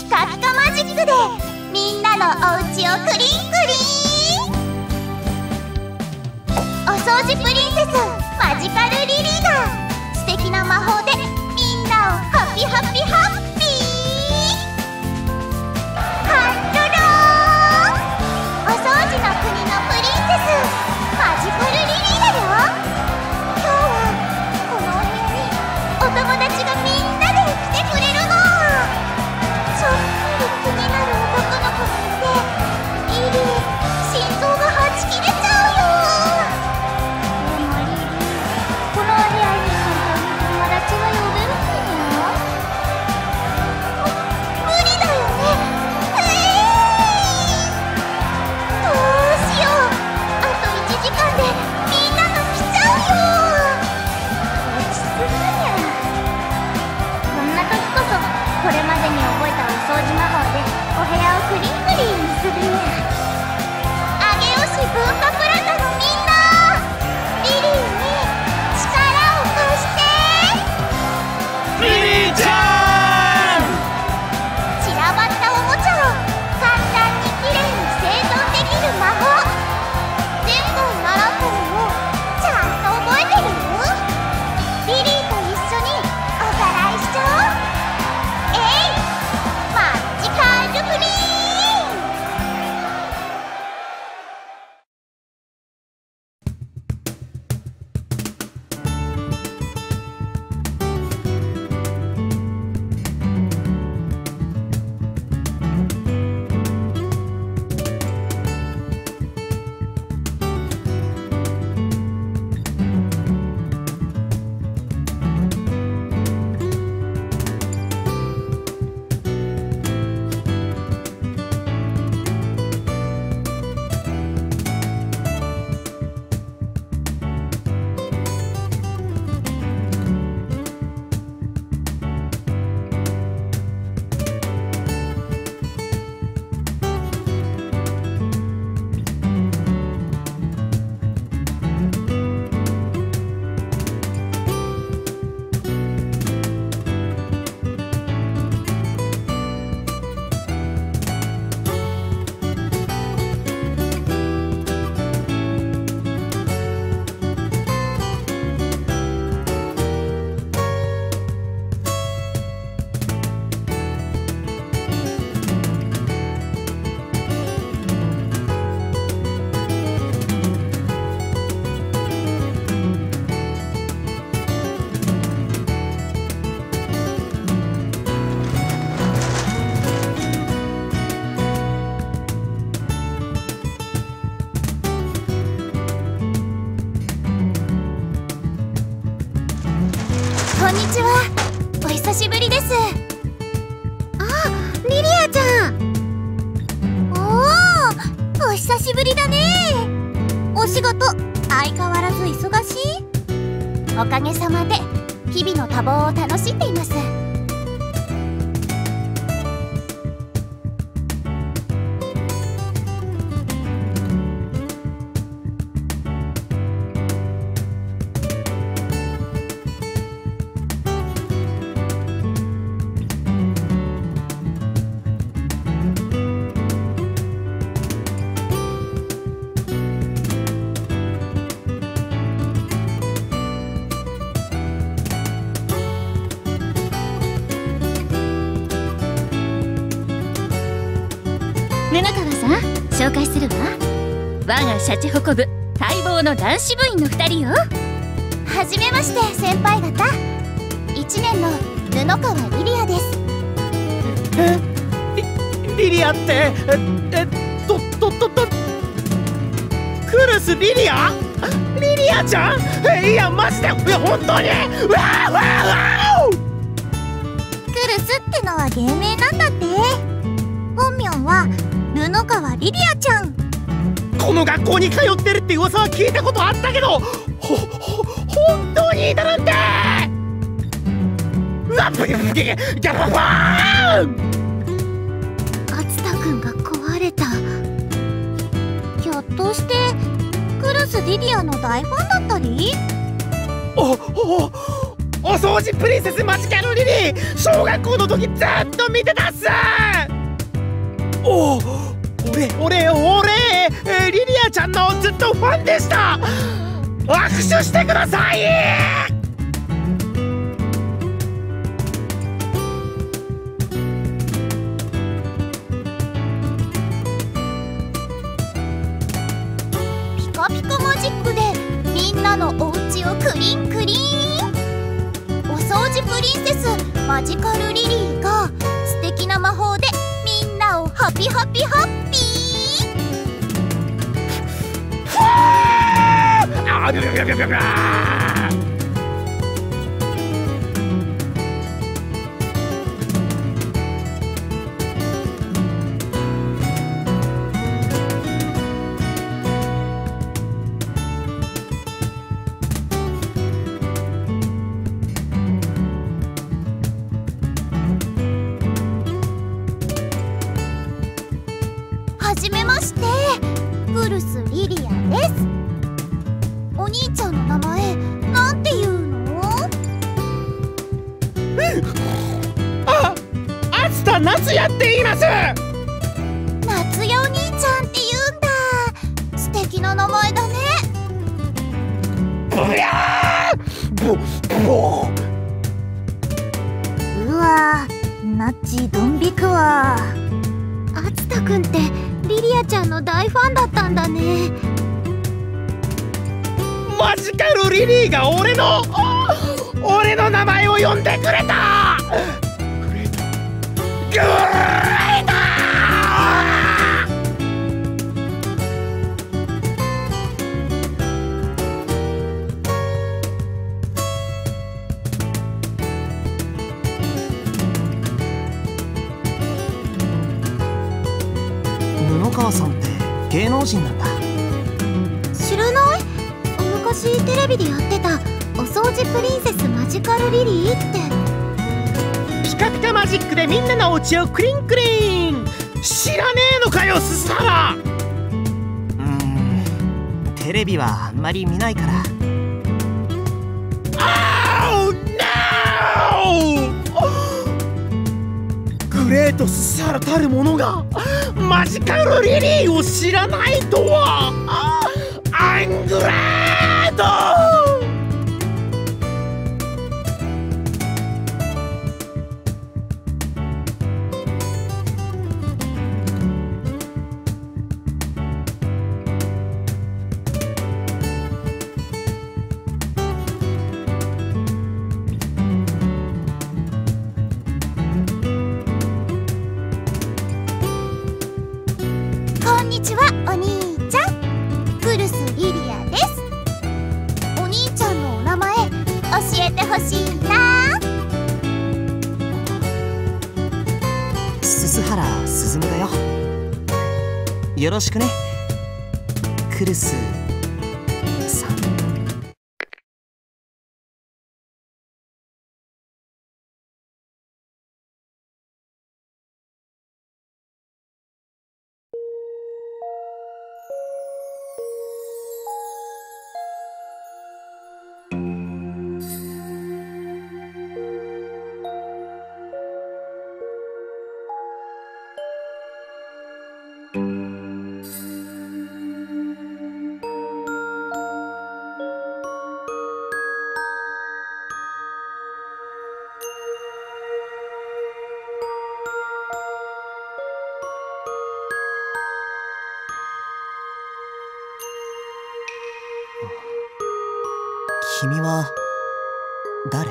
ピカピカマジックでみんなのお家をクリンクリン。お掃除プリンセスマジカルリリーが素敵な魔法でみんなをハッピーハッピーハッピー。ハンドローお掃除の国のプリンセスマジカルリリーだよ。今日はこのお部屋にお友達がみんなで来てくれるの。ちょっぴり気になる男の子がいて、リリー心臓がはち切れちゃうよ。でもリリー、このお部屋に本当に友達が呼べるかな？無理だよね。どうしよう。あと1時間でみんなが来ちゃうよ。落ち着くにゃ。こんな時こそこれまでに覚えたお掃除魔法でお部屋をクリンクリンにするにゃ。上尾市文化プラザのみんな、リリーに力を貸して。 リリーちゃん。 散らばったおもちゃを簡単にきれいに整頓できる魔法、前回習ったのをちゃんと覚えてる？リリーと一緒におさらいしちゃおう。マジカルクリーン。こんにちは。お久しぶりです。あ、リリアちゃん。お久しぶりだね。お仕事相変わらず忙しい？おかげさまで日々の多忙を楽しんでいます。 布川さん、紹介するわ。我がシャチホコ部待望の男子部員の2人よ。 はじめまして先輩方。1年の布川リリアです。 リリアってクルスリリア？リリアちゃん？いやマジで、いや本当に。わーわーわー。 クルスってのは芸名なんだって。本名は布川リリアちゃん。 この学校に通ってるって噂は聞いたことあったけど、本当にいたなんて。うわっ、ギャババーン。 勝田くんが壊れた。ひょっとしてクルスリリアの大ファンだったり？ お掃除プリンセスマジカルリリー、小学校の時ずっと見てたっす。おお、俺リリアちゃんのずっとファンでした。握手してください。 ピカピカマジックでみんなのお家をクリンクリン。お掃除プリンセスマジカルリリーが素敵な魔法でみんなをハピハピハッピー。 ふわーあびゃびゃびゃびゃびゃびゃ。 はじめまして、クルスリリアです。お兄ちゃんの名前なんていうの？ あつた夏也って言います。 夏代お兄ちゃんって言うんだ。素敵な名前だね。 ブヤーボうわー、ナッチドン引くわ。あつたくんってリリアちゃんの大ファンだったんだね。 マジカルリリーが俺の名前を呼んでくれた。グレート布川さんって芸能人なんだ。 知らない？昔テレビでやってたお掃除プリンセスマジカルリリーって。 ピカピカマジックでみんなのお家をクリンクリン。知らねえのかよすすはら。 テレビはあんまり見ないから。 グレートスサラたる者がマジカルリリーを知らないとは。アングレート。 こんにちは、お兄ちゃん。クルスリリアです。お兄ちゃんのお名前教えてほしいな。 鈴原すずむだよ。よろしくね、クルスさん。君は誰？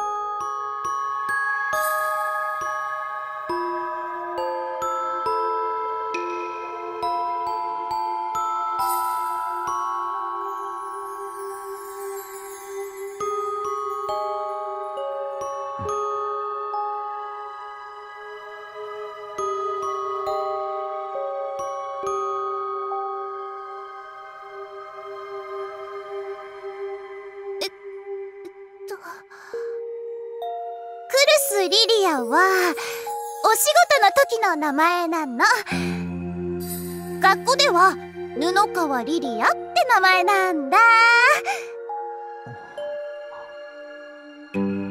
クルスリリアはお仕事の時の名前なの。学校では布川リリアって名前なんだ。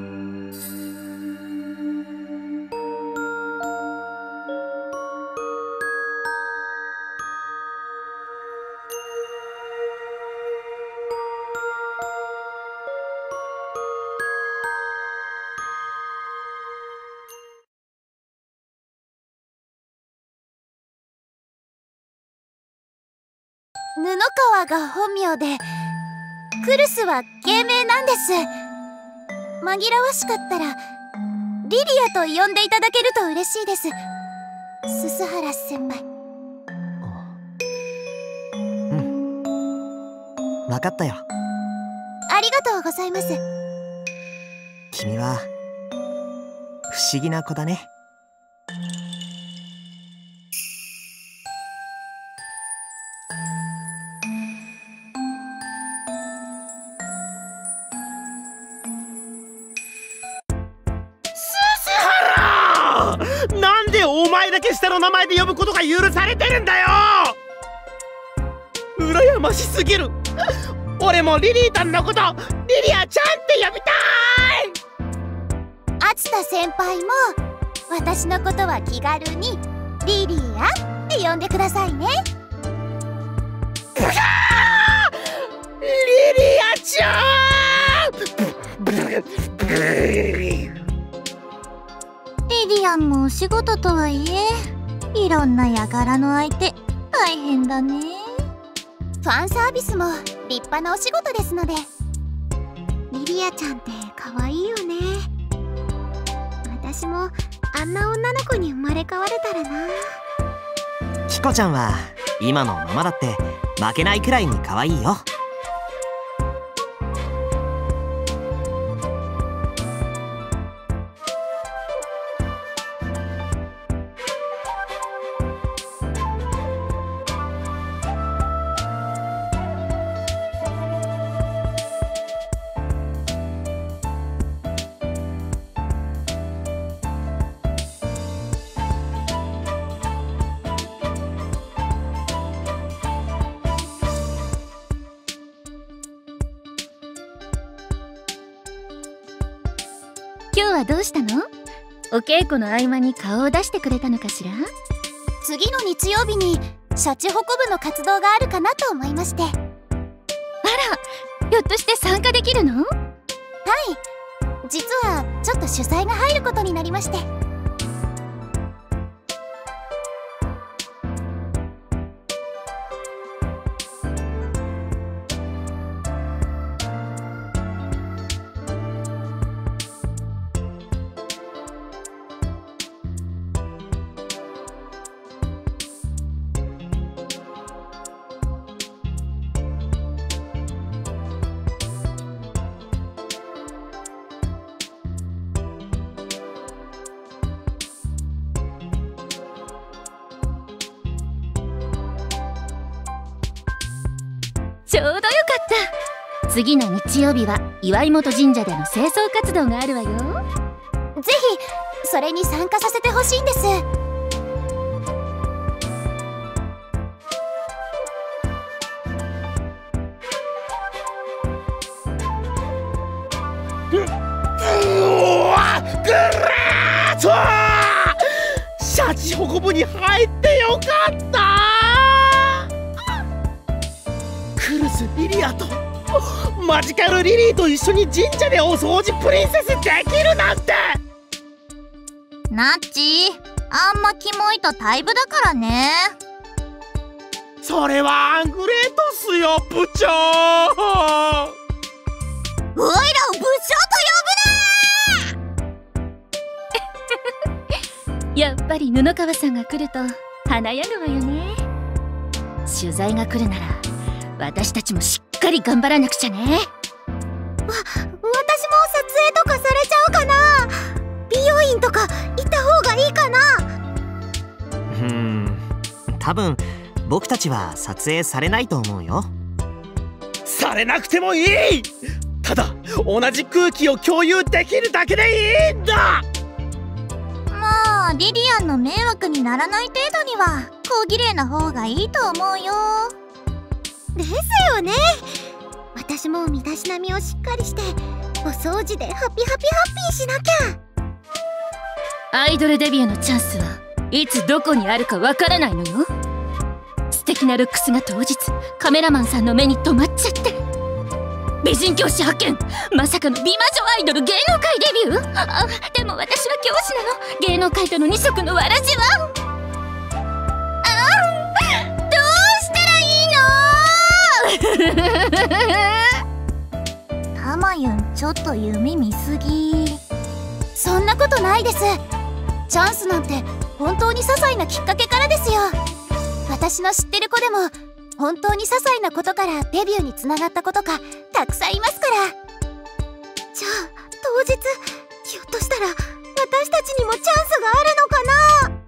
川が本名で、クルスは芸名なんです。紛らわしかったらリリアと呼んでいただけると嬉しいです、鈴原先輩。 うん、分かったよ。 ありがとうございます。 君は不思議な子だね。 なんでお前だけ下の名前で呼ぶことが許されてるんだよ。羨ましすぎる。俺もリリーたんのことリリアちゃんって呼びたい。 厚田先輩も私のことは気軽にリリアって呼んでくださいね。 リリアちゃん。 リリアンもお仕事とはいえ、いろんな輩の相手大変だね。ファンサービスも立派なお仕事ですので。リリアちゃんって可愛いよね。私もあんな女の子に生まれ変われたらな。 キコちゃんは今のままだって負けないくらいに可愛いよ。 今日はどうしたの？お稽古の合間に顔を出してくれたのかしら？ 次の日曜日にシャチホコ部の活動があるかなと思いまして。 あら、ひょっとして参加できるの？ はい、実はちょっと主催が入ることになりまして。 ちょうどよかった。次の日曜日は岩井本神社での清掃活動があるわよ。 ぜひそれに参加させてほしいんです。 グラート！シャチホコ部に入ってよかった。クルス・リリアとマジカル・リリーと一緒に神社でお掃除プリンセスできるなんて。 ナッチ、あんまキモいと退部だからね。 それはアングレートっすよ部長。 おいらを部長と呼ぶなやっぱり布川さんが来ると華やぐわよね。取材が来るなら私たちもしっかり頑張らなくちゃね。 私も撮影とかされちゃうかな。美容院とか行った方がいいかな。 多分僕たちは撮影されないと思うよ。 されなくてもいい。ただ同じ空気を共有できるだけでいいんだ。 まあリリアンの迷惑にならない程度には小綺麗な方がいいと思うよ。ですよね。私も身だしなみをしっかりしてお掃除でハッピーしなきゃ。 アイドルデビューのチャンスはいつどこにあるかわからないのよ。素敵なルックスが当日カメラマンさんの目に留まっちゃって、美人教師発見、まさかの美魔女アイドル芸能界デビュー。でも私は教師なの。芸能界との二足のわらじは。どうしたらいいの？ タマユン、ちょっと夢見すぎ。そんなことないです。チャンスなんて本当に些細なきっかけからですよ。私の知ってる子でも本当に些細なことからデビューにつながった子とかたくさんいますから。じゃあ当日、ひょっとしたら私たちにもチャンスがあるのかな。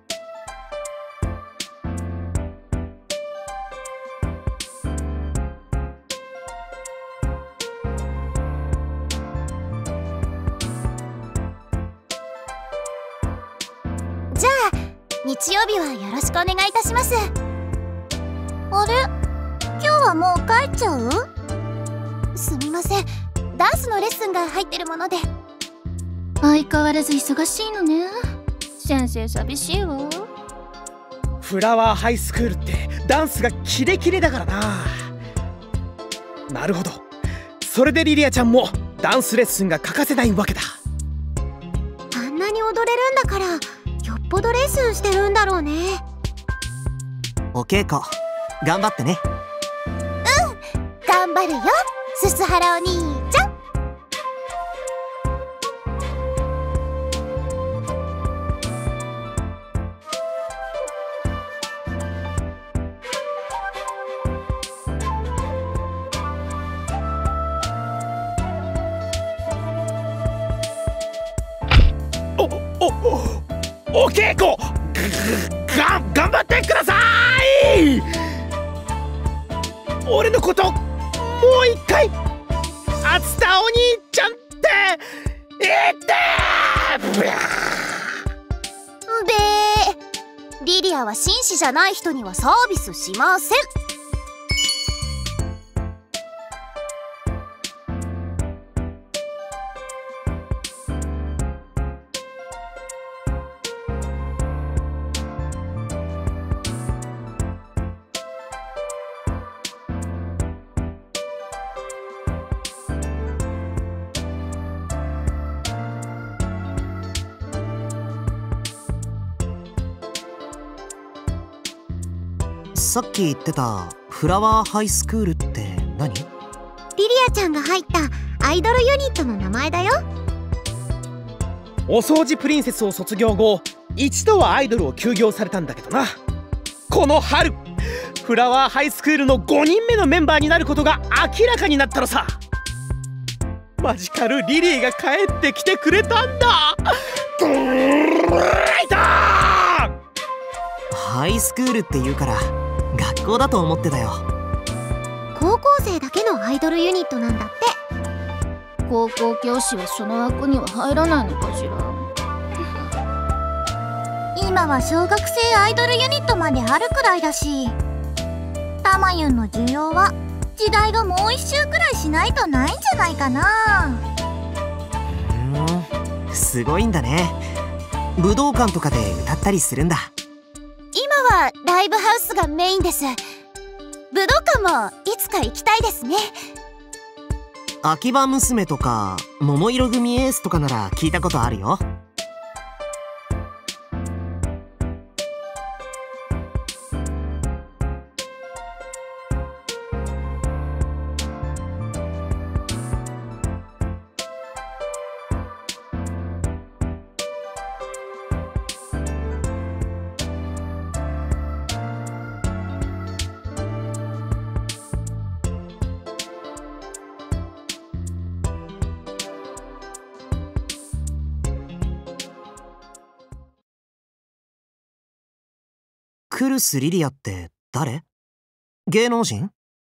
じゃあ日曜日はよろしくお願いいたします。あれ、今日はもう帰っちゃう？すみません、ダンスのレッスンが入ってるもので。 相変わらず忙しいのね。先生寂しいわ。 フラワーハイスクールってダンスがキレキレだからな。なるほど、それでリリアちゃんもダンスレッスンが欠かせないわけだ。 あんなに踊れるんだからよっぽどレッスンしてるんだろうね。 お稽古頑張ってね。 頑張るよ、すすはらお兄ちゃん。 お稽古頑張ってください。俺のこともう一回熱田お兄ちゃんって言ってべー。リリアは紳士じゃない人にはサービスしません。 さっき言ってたフラワーハイスクールって何？ リリアちゃんが入ったアイドルユニットの名前だよ。 お掃除プリンセスを卒業後一度はアイドルを休業されたんだけどな。この春フラワーハイスクールの5人目のメンバーになることが明らかになったのさ。マジカルリリーが帰ってきてくれたんだ。グレイト！ ハイスクールって言うから学校だと思ってたよ。 高校生だけのアイドルユニットなんだって。 高校教師はその枠には入らないのかしら。 今は小学生アイドルユニットまであるくらいだし、タマユンの需要は時代がもう一周くらいしないとないんじゃないかな。 すごいんだね。武道館とかで歌ったりするんだ。 今はライブハウスがメインです。武道館もいつか行きたいですね。 秋葉娘とか桃色組エースとかなら聞いたことあるよ。クルス・リリアって誰？芸能人？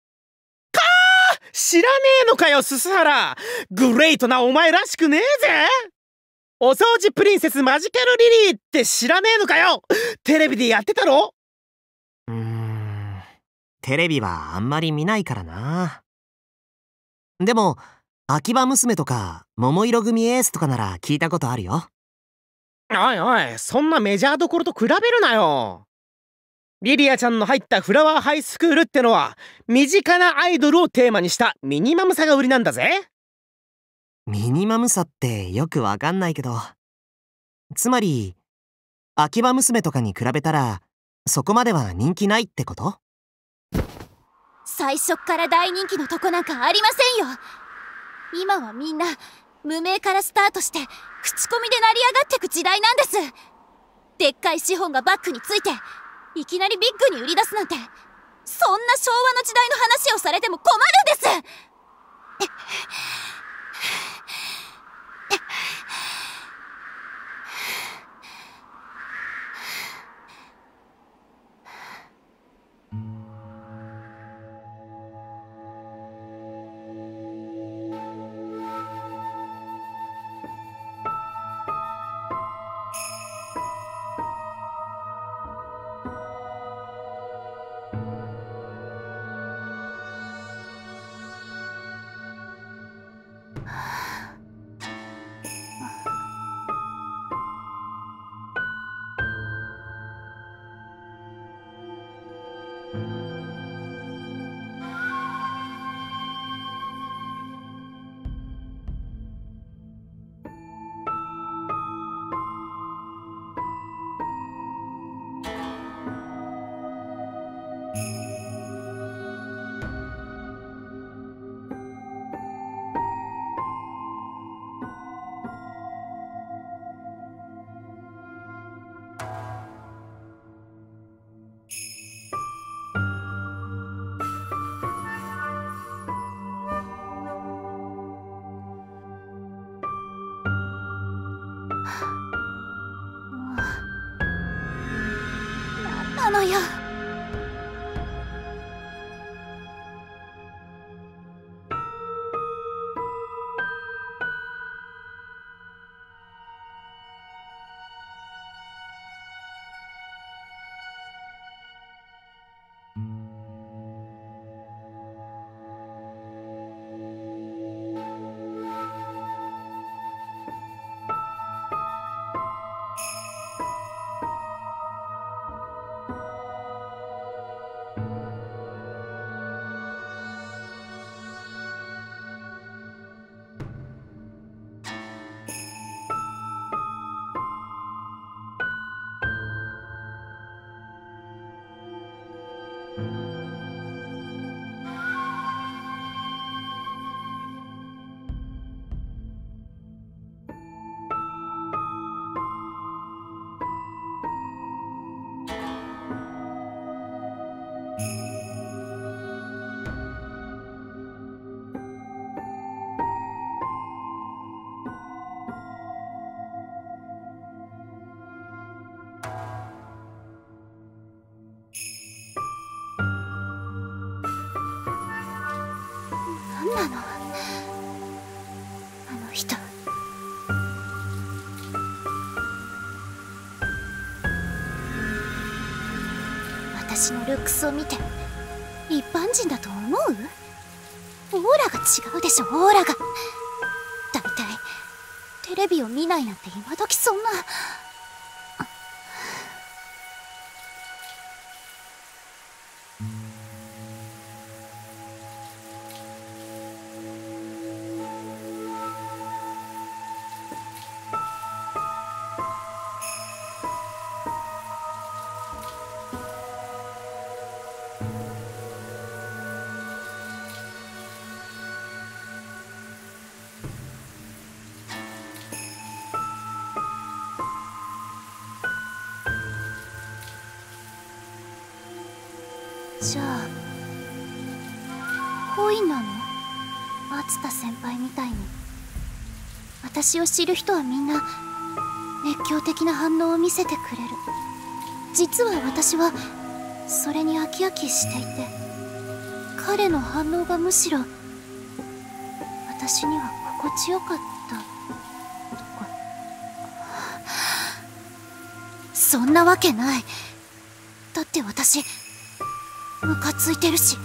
知らねえのかよ、ススハラ。グレイトなお前らしくねえぜ。お掃除プリンセスマジカルリリーって知らねえのかよ。テレビでやってたろ？ テレビはあんまり見ないからな。でも秋葉娘とか桃色組エースとかなら聞いたことあるよ。 おいおい、そんなメジャーどころと比べるなよ。リリアちゃんの入ったフラワーハイスクールってのは身近なアイドルをテーマにしたミニマムさが売りなんだぜ。 ミニマムさってよくわかんないけど、つまり秋葉娘とかに比べたらそこまでは人気ないってこと？ 最初っから大人気のとこなんかありませんよ。今はみんな無名からスタートして口コミで成り上がってく時代なんです。でっかい資本がバックについていきなりビッグに売り出すなんて、そんな昭和の時代の話をされても困るんです。なんなのよ。なんなの、あの人。私のルックスを見て一般人だと思う？オーラが違うでしょ、オーラが。だいたいテレビを見ないなんて今時そんな。じゃあ恋なの？松田先輩みたいに。私を知る人はみんな熱狂的な反応を見せてくれる。実は私はそれに飽き飽きしていて、彼の反応がむしろ私には心地よかったとか。そんなわけない。だって私ムカついてるし。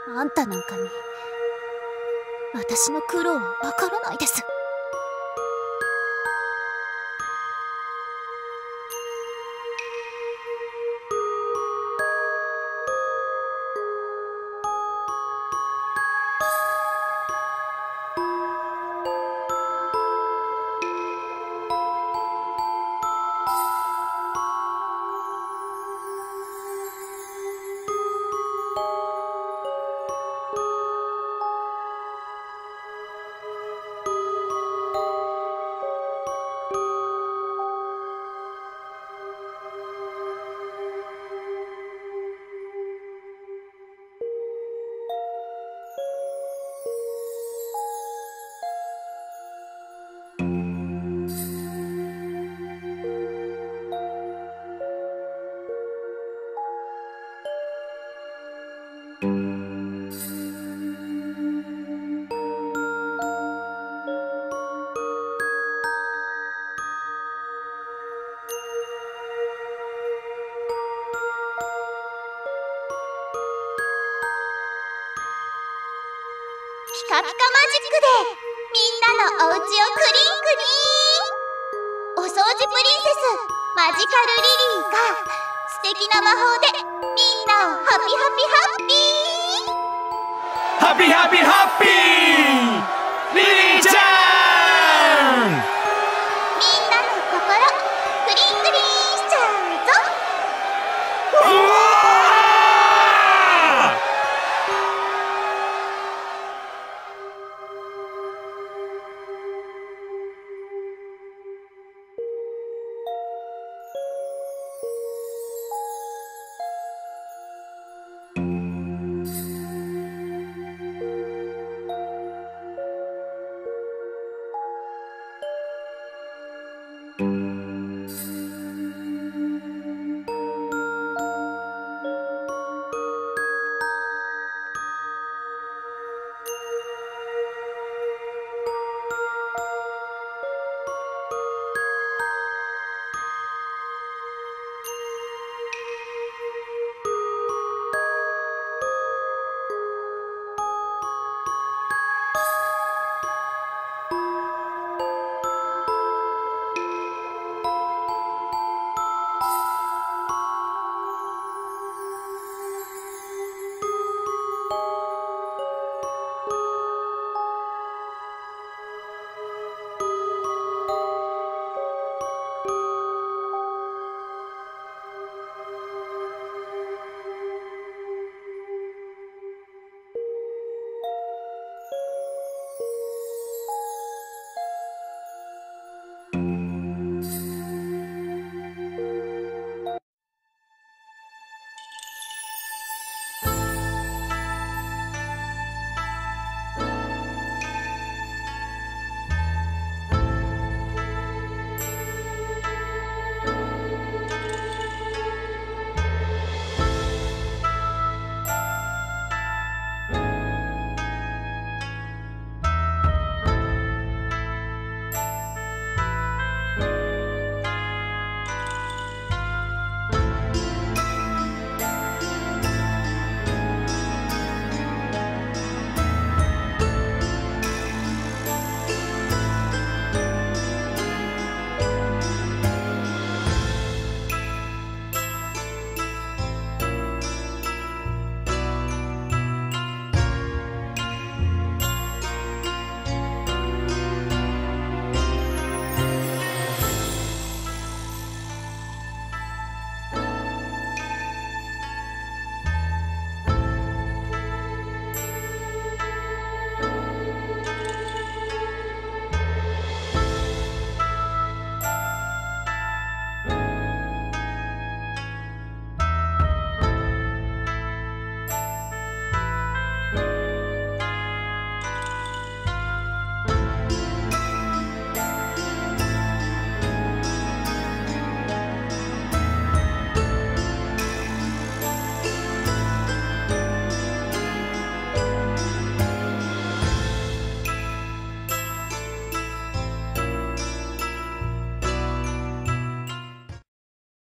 あんたなんかに私の苦労はわからないです。ピカピカマジックでみんなのお家をクリンクリン。お掃除プリンセスマジカルリリーが素敵な魔法でみんなをハピハピハッピーハッピーハッピーハッピーリリーちゃん。 みんなの心クリンクリンしちゃうぞ。 うわ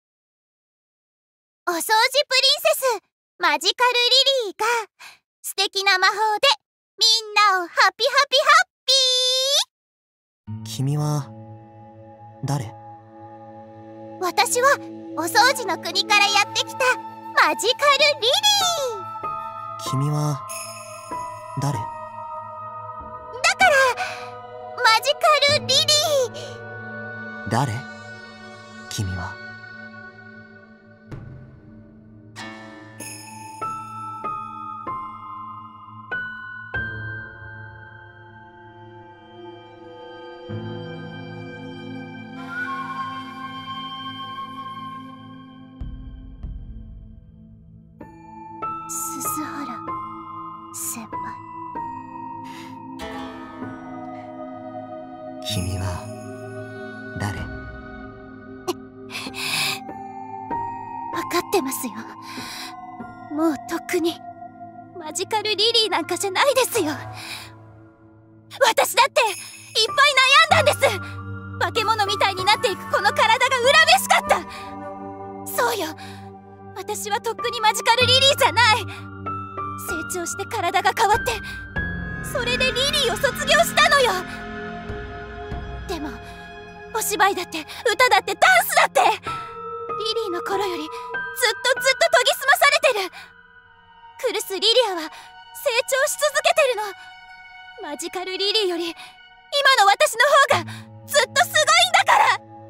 お掃除プリンセスマジカルリリーが素敵魔法でみんなをハピハピハッピー。 君は誰？ 私はお掃除の国からやってきたマジカルリリー。 君は誰？ だからマジカルリリー。 誰？君は。 鈴原先輩。 君は誰？ 分かってますよ。もうとっくにマジカルリリーなんかじゃないですよ。私だっていっぱい悩んだんです。化け物みたいになっていくこの体が恨めしかった。そうよ、私はとっくにマジカルリリーじゃない。成長して体が変わって、それでリリーを卒業したのよ。でもお芝居だって歌だってダンスだってリリーの頃よりずっと研ぎ澄まされてる。クルス・リリアは成長し続けてるの。マジカルリリーより今の私の方がずっとすごいんだから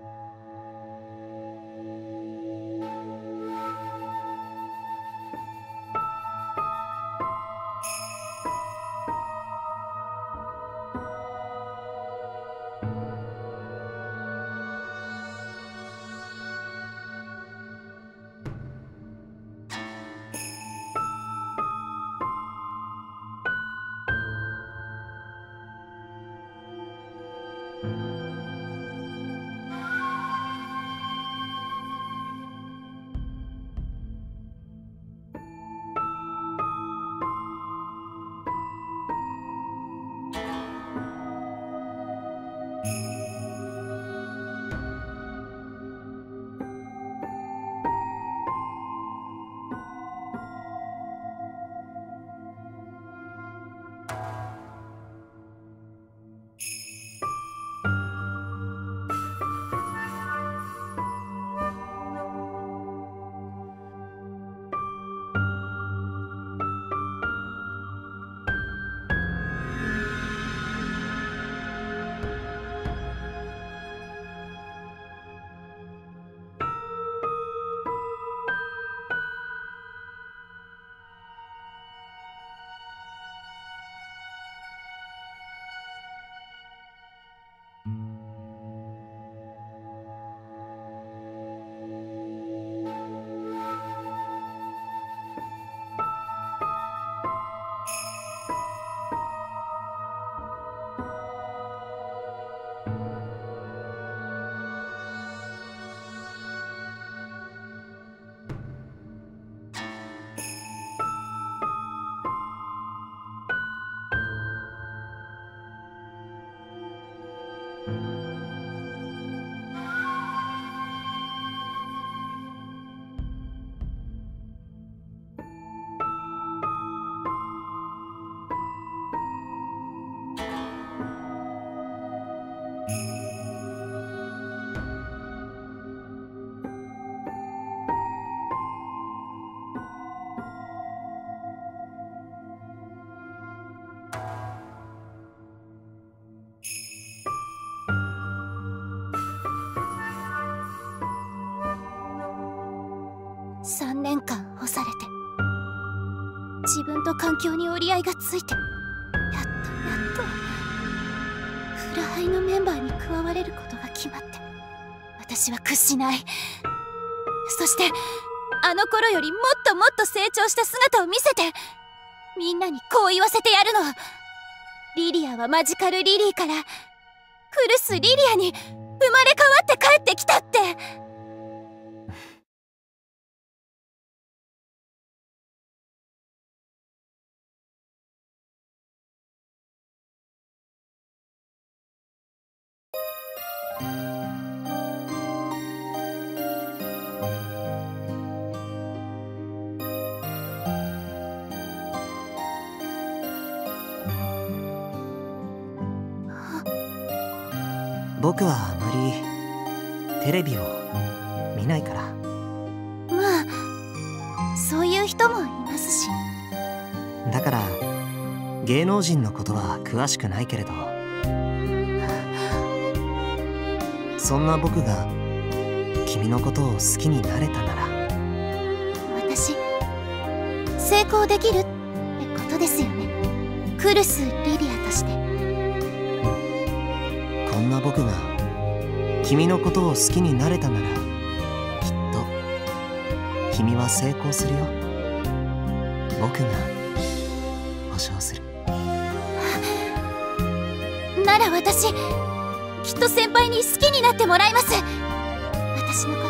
。3年間干されて、自分と環境に折り合いがついて、やっとフラハイのメンバーに加われることが決まって、私は屈しない。そしてあの頃よりもっともっと成長した姿を見せて、みんなにこう言わせてやるの。リリアはマジカルリリーからクルス・リリアに生まれ変わって帰ってきたって。 僕はあまりテレビを見ないから。 まあそういう人もいますし。 だから芸能人のことは詳しくないけれど、そんな僕が君のことを好きになれたなら、 私成功できるってことですよね。クルス・リリアとして。 こんな僕が君のことを好きになれたなら、きっと君は成功するよ。僕が保証する。 なら私きっと先輩に好きになってもらいます。私のこと、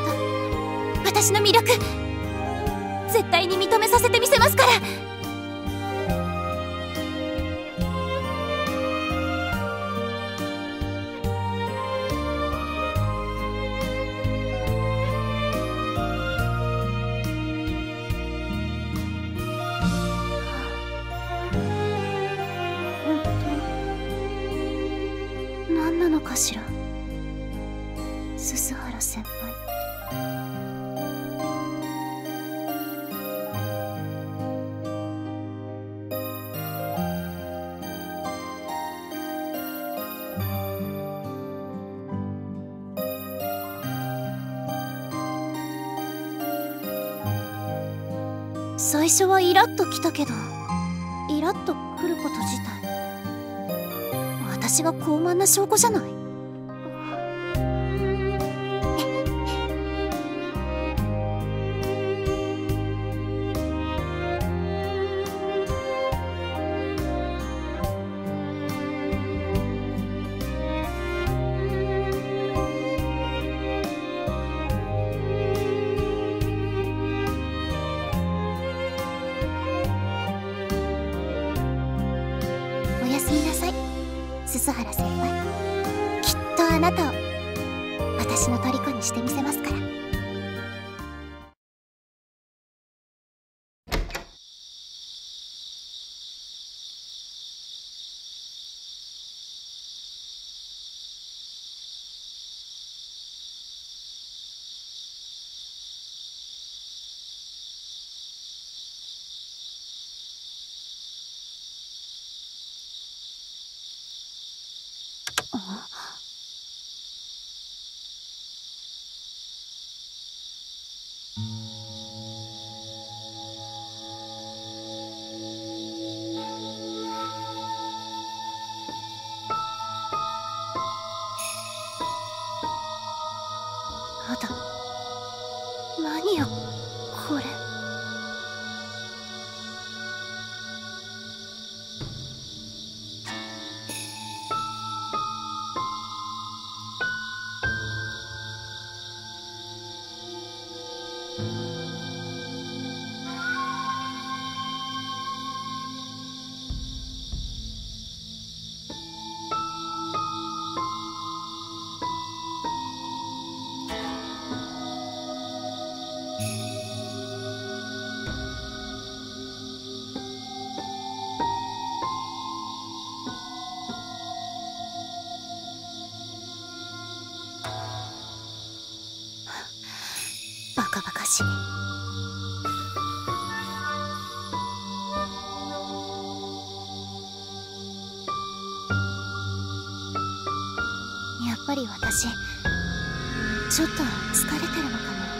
私の魅力絶対に認めさせてみせますから。何なのかしら、鈴原先輩。最初はイラッときたけど、イラッと来ること自体私が高慢な証拠じゃない？おやすみなさい、鈴原先輩。きっとあなたを私の虜にしてみせますから。やだ、何よこれ。バカバカしい。やっぱり私ちょっと疲れてるのかも。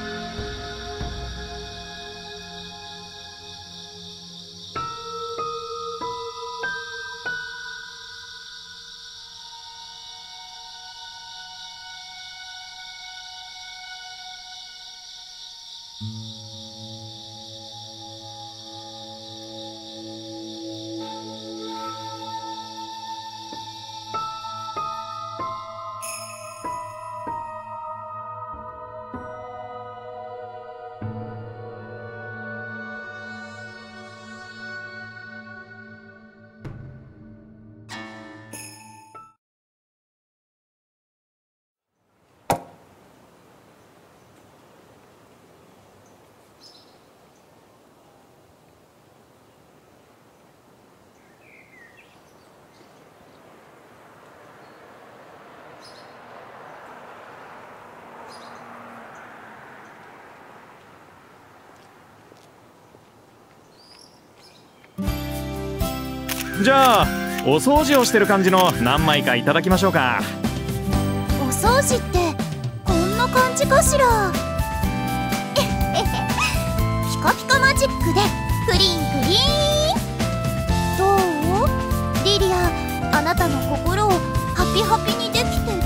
じゃあお掃除をしてる感じの何枚かいただきましょうか。 お掃除ってこんな感じかしら。ピカピカマジックでクリンクリン。どうリリア、あなたの心をハピハピにできてる？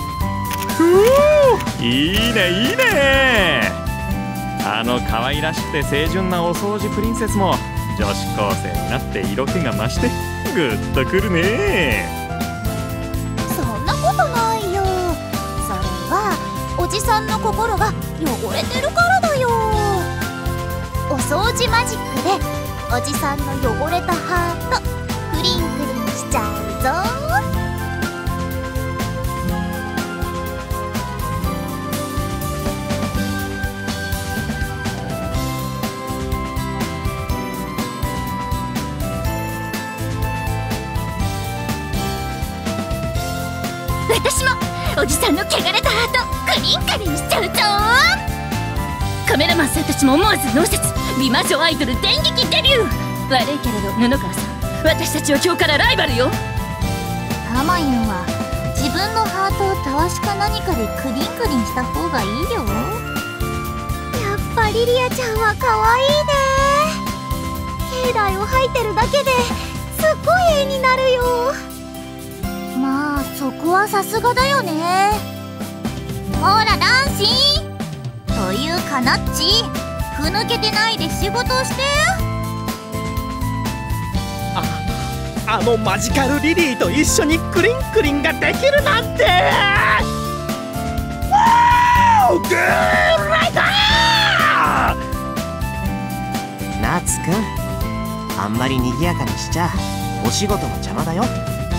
いいねいいね。あの可愛らしくて清純なお掃除プリンセスも女子高生になって色気が増してグッとくるね。 そんなことないよ。それはおじさんの心が汚れてるからだよ。お掃除マジックでおじさんの汚れたハートクリンクリンしちゃうぞ。 私もおじさんの汚れたハートクリンクリンしちゃうぞ。カメラマンさんたちも思わず脳説美魔女アイドル電撃デビュー。悪いけれど布川さん、私たちは今日からライバルよ。 タマユンは自分のハートをたわしか何かでクリンクリンした方がいいよ。やっぱリリアちゃんは可愛いね。境内を吐いてるだけですっごい絵になるよ。まあそこはさすがだよね。ほらダンシーというかなっち、ふぬけてないで仕事をして。 あのマジカルリリーと一緒にクリンクリンができるなんて。わー、グーライトー。 ナツくん、あんまり賑やかにしちゃお仕事の邪魔だよ。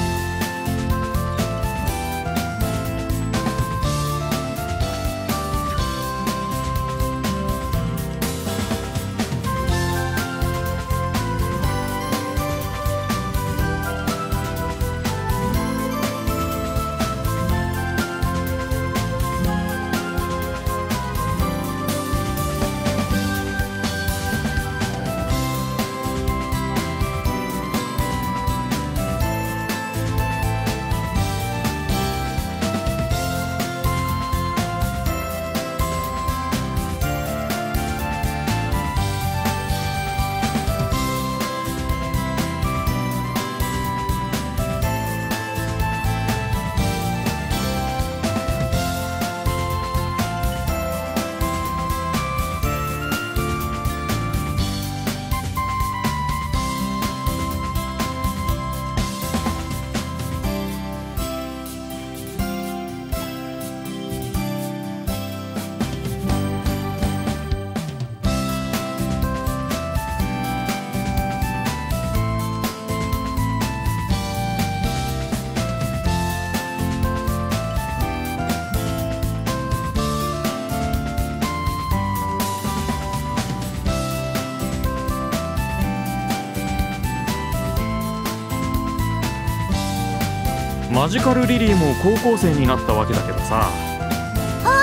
マジカルリリーも高校生になったわけだけどさ。 はい。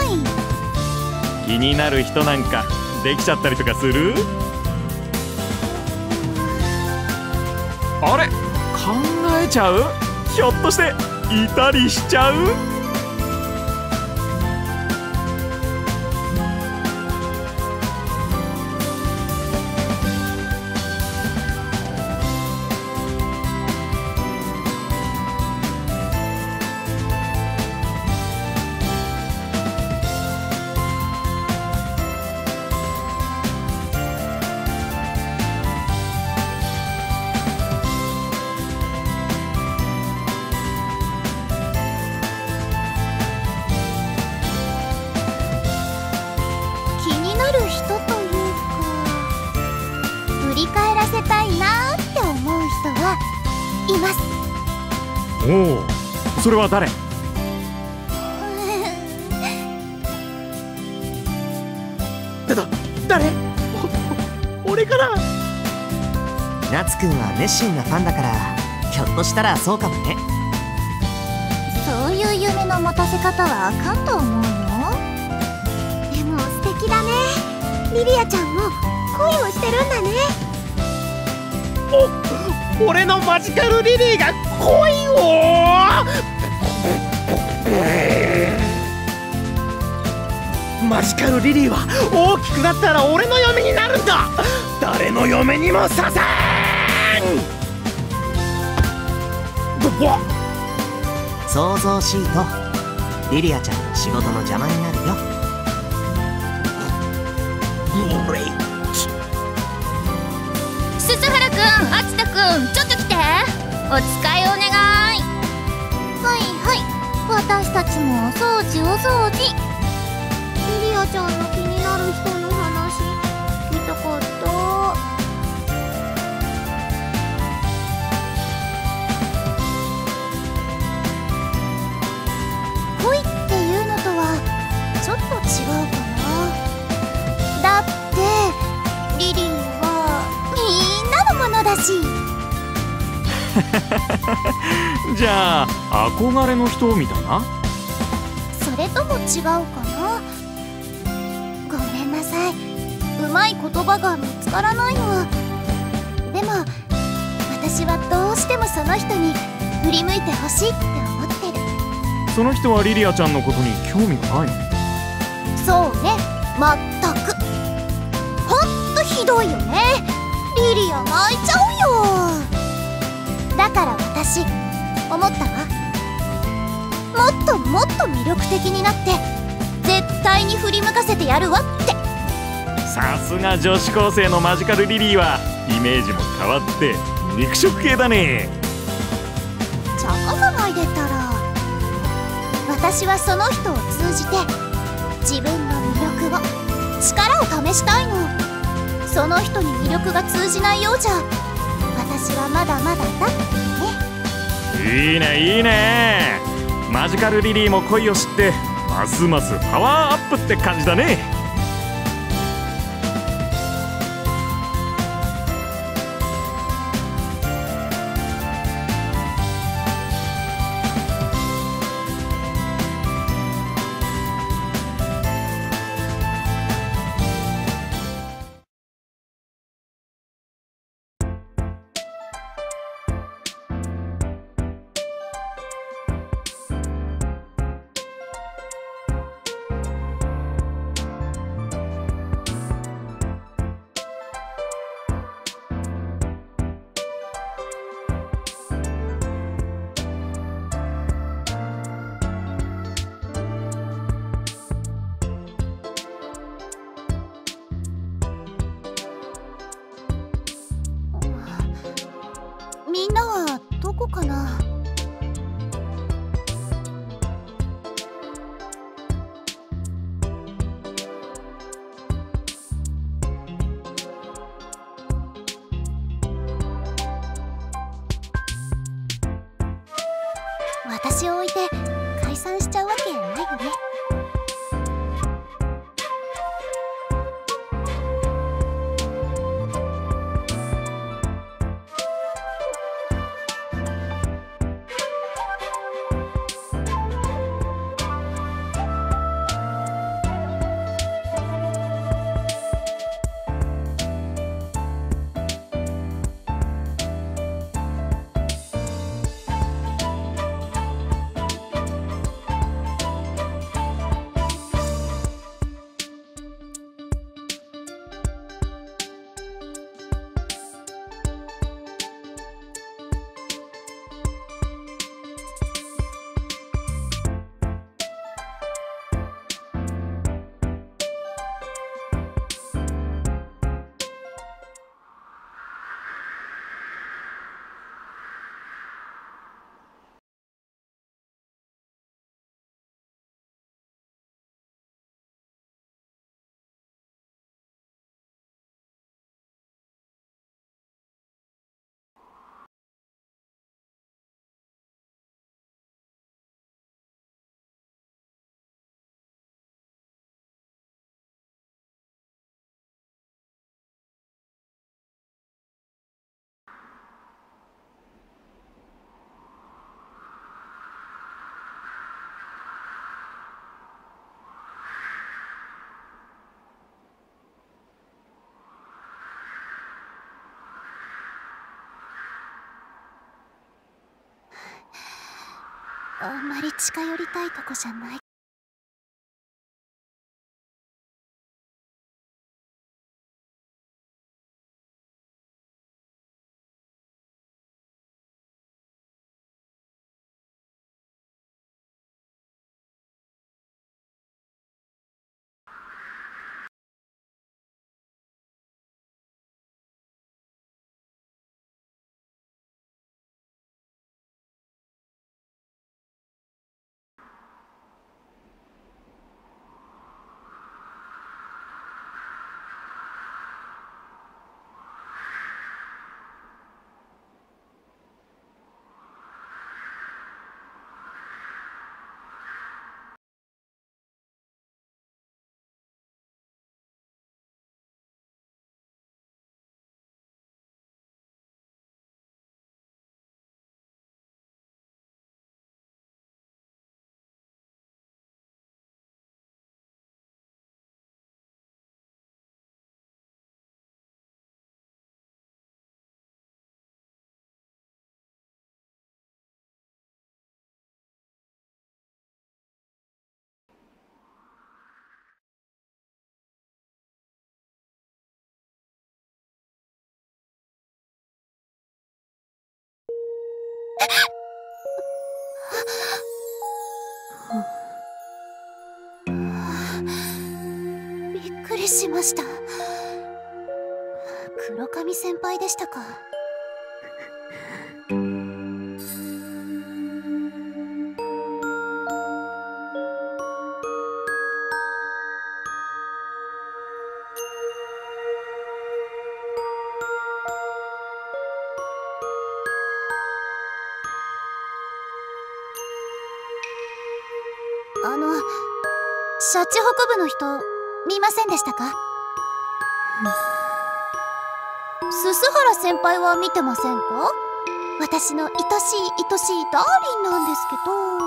気になる人なんかできちゃったりとかする？あれ、考えちゃう？ひょっとしていたりしちゃう？おお、それは誰？ 誰？俺かな？ ナツくんは熱心なファンだからひょっとしたらそうかもね。 そういう夢の持たせ方はあかんと思うよ。でも素敵だね。リリアちゃんも恋をしてるんだね。 俺のマジカルリリーが来いよ。マジカルリリーは大きくなったら俺の嫁になるんだ。誰の嫁にもさせん。 想像しいとリリアちゃんの仕事の邪魔になるよ。 鈴原くん、篤田くん、ちょっと来て。お使いお願い。 はいはい、私たちもお掃除お掃除。リリアちゃんの気になる人の話聞きたかった。恋っていうのとはちょっと違うかな。だってリリーはみんなのものだし。 じゃあ憧れの人みたいな。 それとも違うかな。ごめんなさい、うまい言葉が見つからないの。でも私はどうしてもその人に振り向いてほしいって思ってる。 その人はリリアちゃんのことに興味がないの？ そうね、まったくほんとひどいよね。リリア泣いちゃうよ。だから私思ったわ。もっともっと魅力的になって絶対に振り向かせてやるわって。 さすが女子高生のマジカルリリーはイメージも変わって肉食系だね。 ちゃかさないでったら。私はその人を通じて自分の魅力を力を試したいの。その人に魅力が通じないようじゃ私はまだまだだってね。 いいねいいね。マジカルリリーも恋を知ってますますパワーアップって感じだね。 みんなはどこかな。私を置いて解散しちゃうわけないよね。 あんまり近寄りたいとこじゃない。びっくりしました。黒髪先輩でしたか。シャチホコ部の人見ませんでしたか？すすはら先輩は見てませんか？私の愛しい愛しいダーリンなんですけど。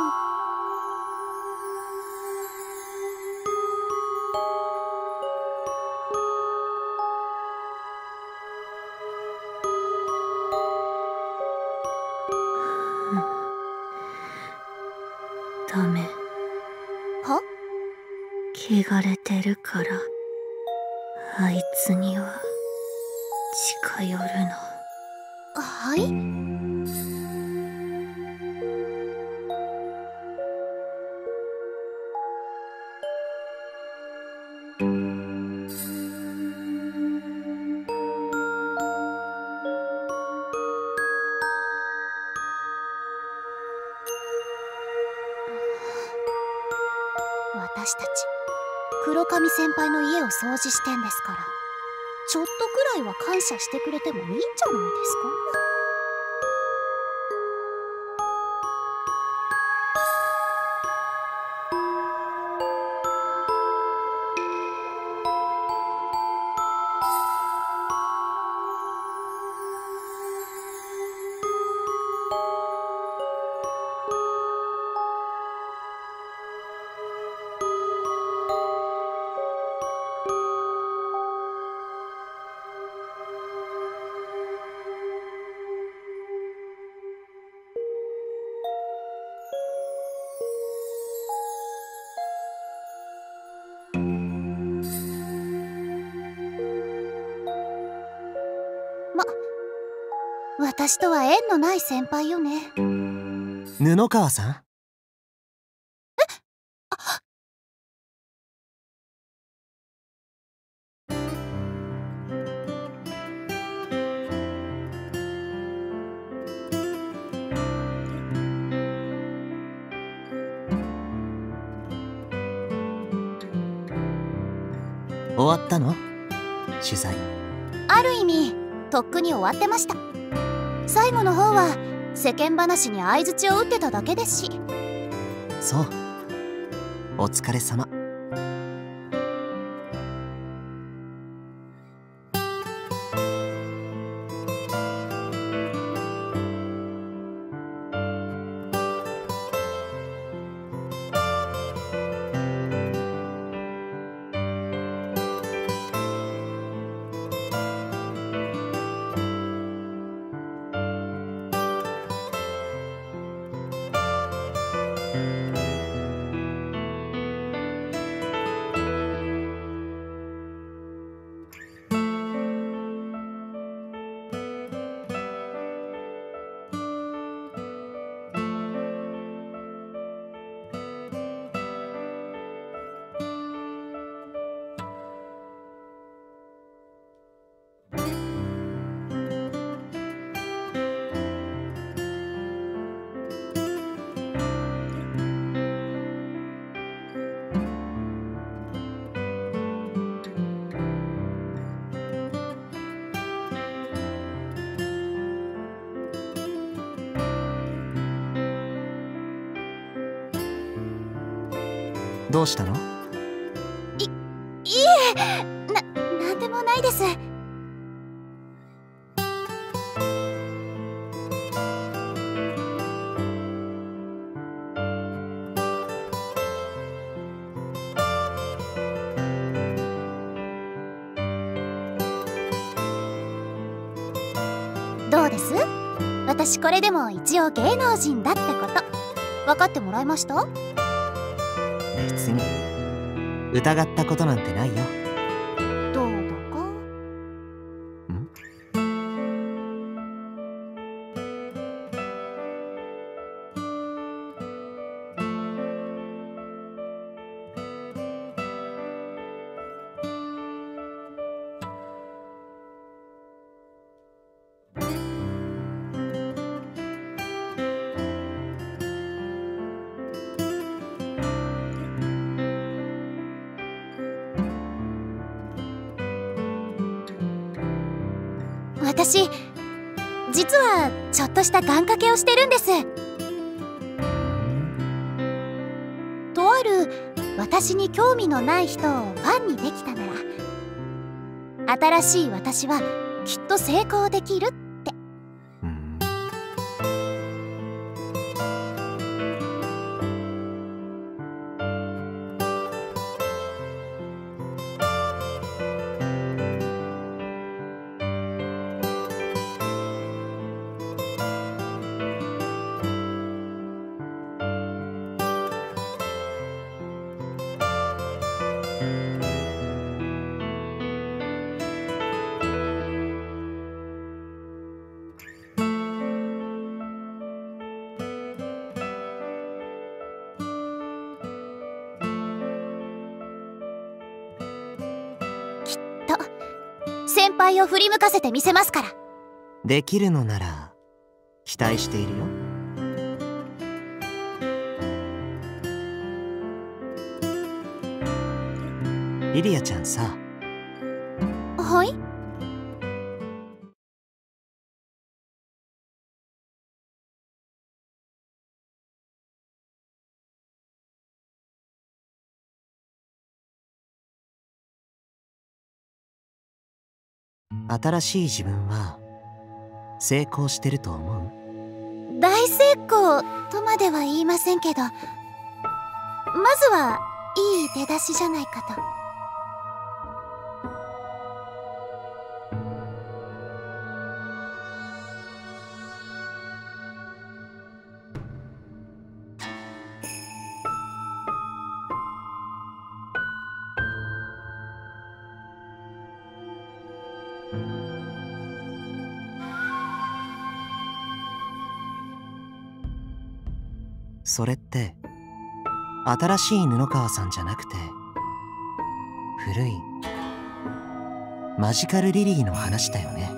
ダメ。 は？ 汚れてるからあいつには近寄るの。 はい？私たち黒髪先輩の家を掃除してんですから、ちょっとくらいは感謝してくれてもいいんじゃないですか？私とは縁のない先輩よね。 布川さん？終わったの？取材。 ある意味とっくに終わってました。最後の方は世間話に相槌を打ってただけですし。 そう、お疲れ様。 どうしたの？ いえ、なんでもないです。どうです？私これでも一応芸能人だってこと分かってもらえました？ 別に疑ったことなんてないよ。 どうだか？ ん？ 私実はちょっとした願掛けをしてるんです。とある私に興味のない人をファンにできたなら、新しい私はきっと成功できるって。先輩を振り向かせてみせますから。 できるのなら期待しているよ。リリアちゃんさ。 はい？ 新しい自分は成功してると思う？ 大成功とまでは言いませんけど、まずはいい出だしじゃないかと。 それって新しい布川さんじゃなくて古いマジカルリリーの話だよね。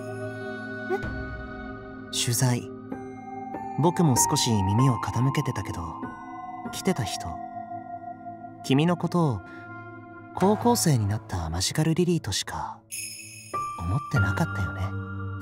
取材僕も少し耳を傾けてたけど、来てた人君のことを高校生になったマジカルリリーとしか思ってなかったよね。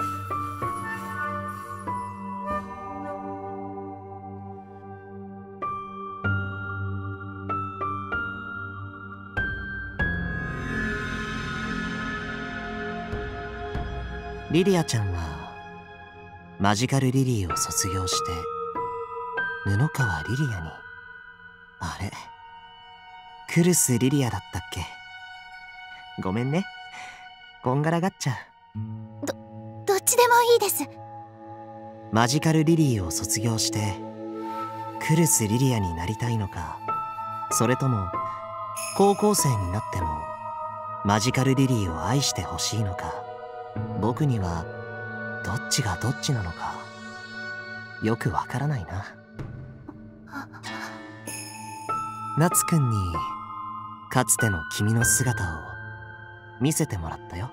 リリアちゃんはマジカルリリーを卒業して布川リリアに、あれクルスリリアだったっけ？ごめんね、こんがらがっちゃう。 どっちでもいいです。 マジカルリリーを卒業してクルスリリアになりたいのか、それとも高校生になってもマジカルリリーを愛してほしいのか、僕にはどっちがどっちなのかよくわからないな。夏くんにかつての君の姿を見せてもらったよ。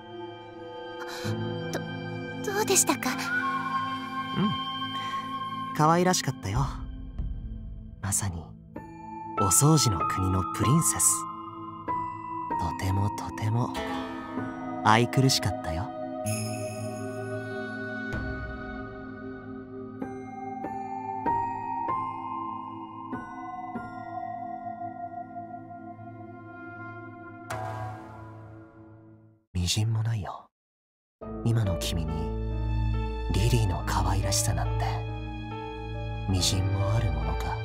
どうでしたか？ 可愛らしかったよ。まさにお掃除の国のプリンセス。とてもとても愛くるしかったよ。 みじんもないよ。今の君にリリーの可愛らしさなんてみじんもあるものか。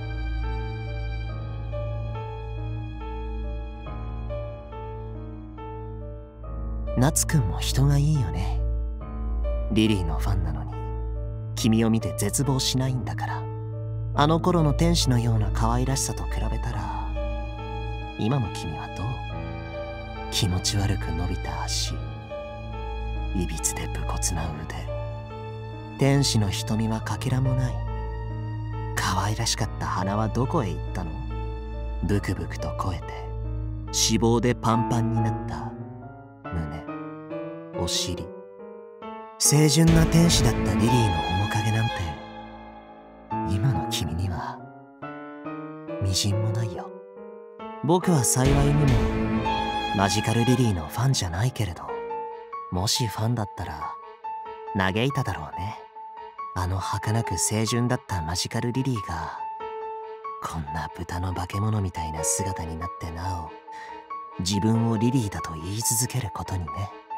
夏くんも人がいいよね。リリーのファンなのに君を見て絶望しないんだから。あの頃の天使のような可愛らしさと比べたら今の君はどう？気持ち悪く伸びた足、いびつで武骨な腕、天使の瞳はかけらもない。可愛らしかった鼻はどこへ行ったの？ブクブクと肥えて脂肪でパンパンになった胸、お尻。清純な天使だったリリーの面影なんて今の君にはみじんもないよ。僕は幸いにもマジカルリリーのファンじゃないけれど、もしファンだったら嘆いただろうね。あの儚く清純だったマジカルリリーがこんな豚の化け物みたいな姿になってなお自分をリリーだと言い続けることにね。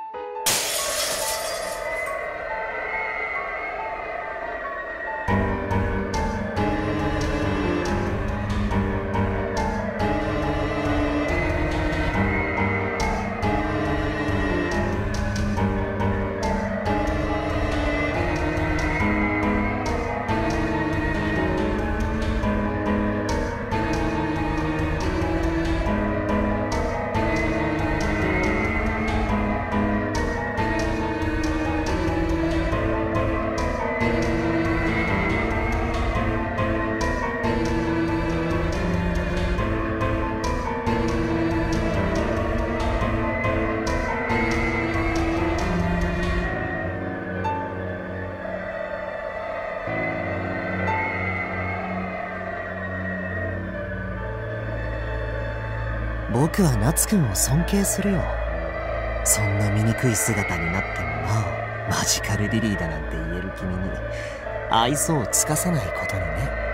僕は夏くんを尊敬するよ。そんな醜い姿になってもなおマジカルリリーだなんて言える君に愛想を尽かさないことにね。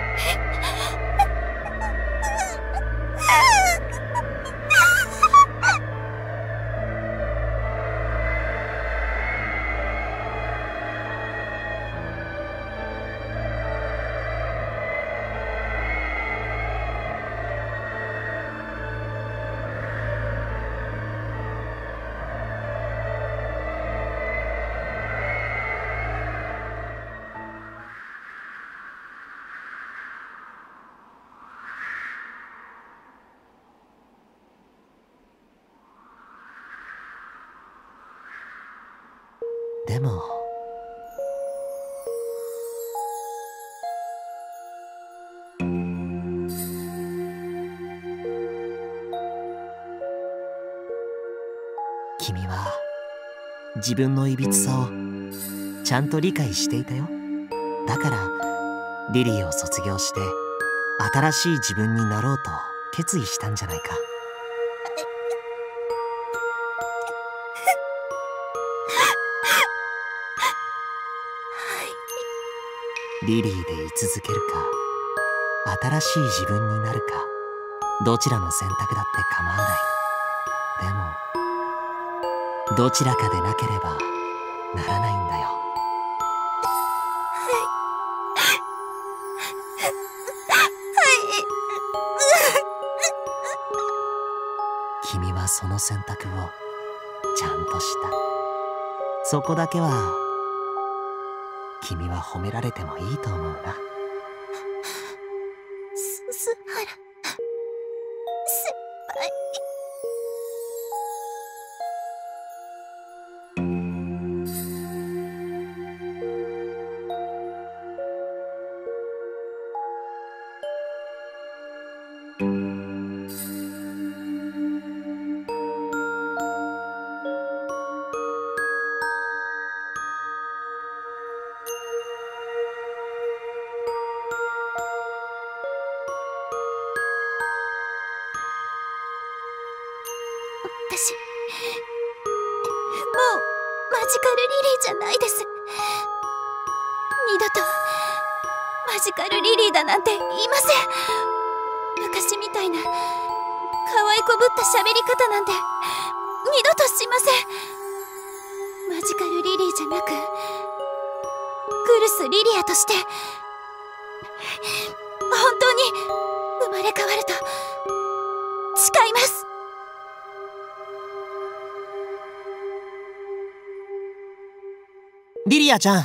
でも君は自分のいびつさをちゃんと理解していたよ。だからリリーを卒業して新しい自分になろうと決意したんじゃないか。リリーで居続けるか新しい自分になるかどちらの選択だって構わない。でもどちらかでなければならないんだよ。君はその選択をちゃんとした。そこだけは君は褒められてもいいと思うな。 鈴原先輩。私もうマジカルリリーじゃないです。二度とマジカルリリーだなんて言いません。昔みたいな可愛こぶった喋り方なんて二度としません。マジカルリリーじゃなく、グルス・リリアとして本当に生まれ変わると誓います。 リリアちゃん。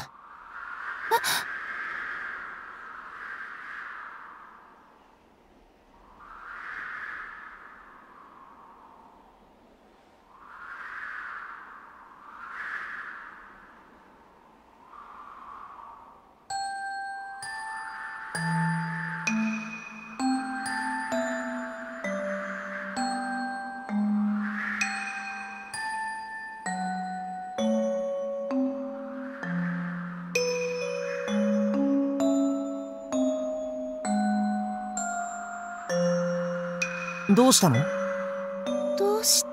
どうしたの？ どうしたって、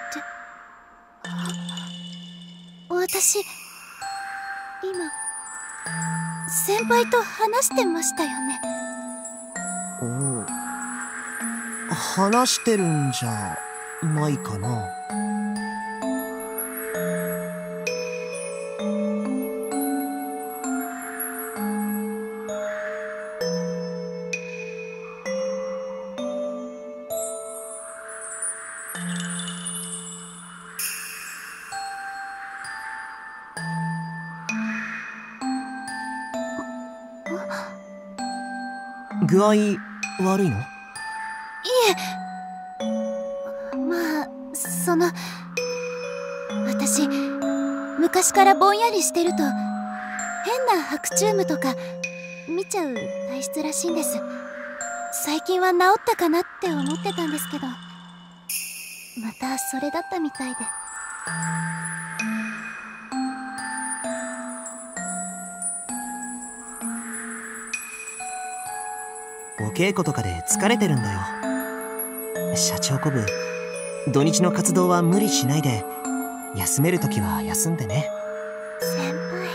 私今先輩と話してましたよね。 おお、話してるんじゃないかな。具合悪いの？いえ、まあ私昔からぼんやりしてると変な白チュームとか見ちゃう体質らしいんです。最近は治ったかなって思ってたんですけど、またそれだったみたいで。 お稽古とかで疲れてるんだよ。社長鼓舞、土日の活動は無理しないで、休めるときは休んでね。 先輩。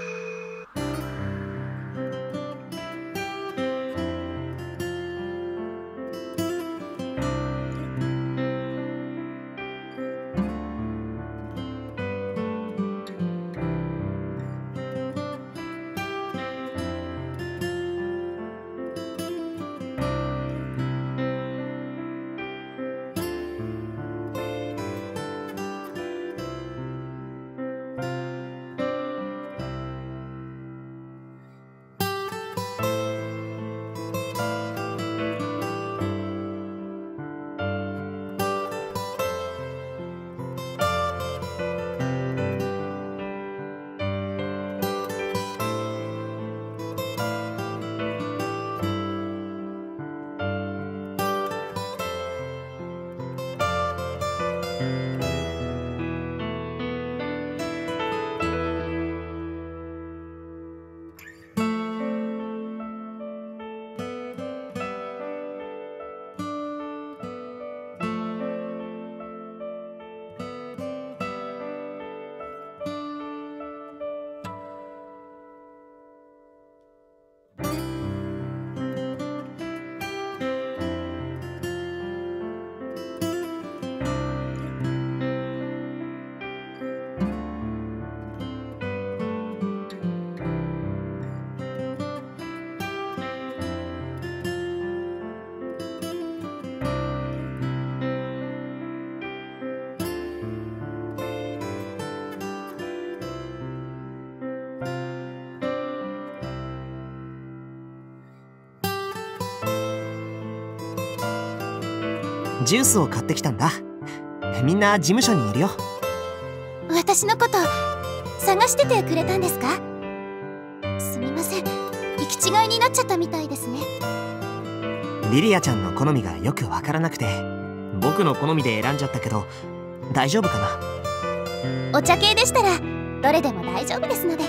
ジュースを買ってきたんだ。みんな事務所にいるよ。 私のこと探しててくれたんですか？すみません、行き違いになっちゃったみたいですね。 リリアちゃんの好みがよくわからなくて、僕の好みで選んじゃったけど、大丈夫かな？ お茶系でしたらどれでも大丈夫ですので。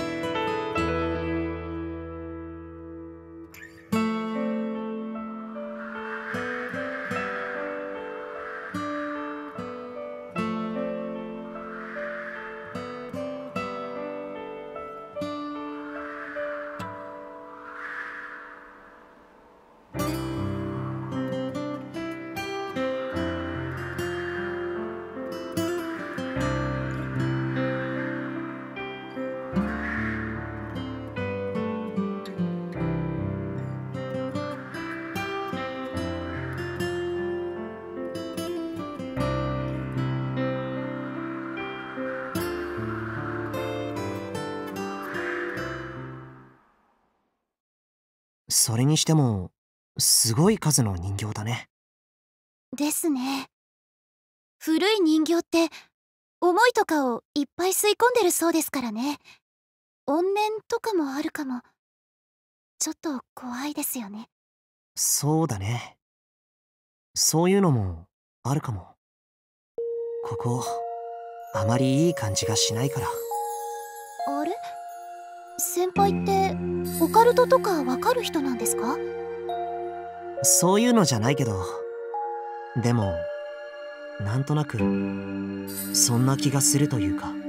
それにしてもすごい数の人形だね。 ですね。古い人形って思いとかをいっぱい吸い込んでるそうですからね。怨念とかもあるかも。ちょっと怖いですよね。 そうだね。そういうのもあるかも。ここあまりいい感じがしないから。 あれ？先輩ってオカルトとかわかる人なんですか？ そういうのじゃないけど、でもなんとなくそんな気がするというか。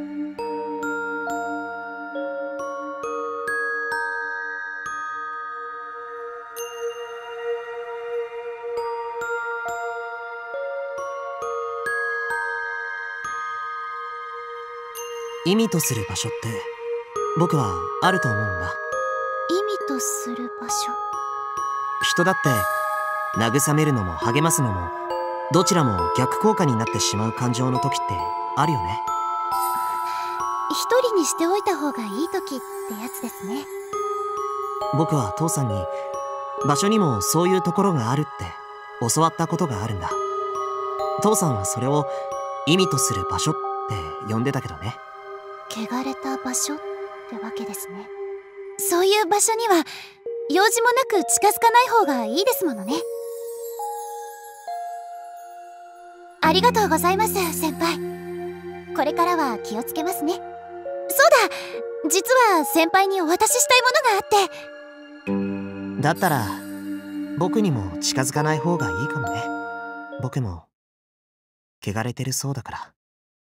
意味とする場所って僕はあると思うんだ。 意味とする場所。 人だって慰めるのも励ますのもどちらも逆効果になってしまう感情の時ってあるよね。 一人にしておいた方がいい時ってやつですね。 僕は父さんに場所にもそういうところがあるって教わったことがあるんだ。父さんはそれを意味とする場所って呼んでたけどね。 汚れた場所ってわけですね。そういう場所には用事もなく近づかない方がいいですものね。ありがとうございます、先輩。これからは気をつけますね。そうだ、実は先輩にお渡ししたいものがあって。 だったら僕にも近づかない方がいいかもね。僕も汚れてるそうだから。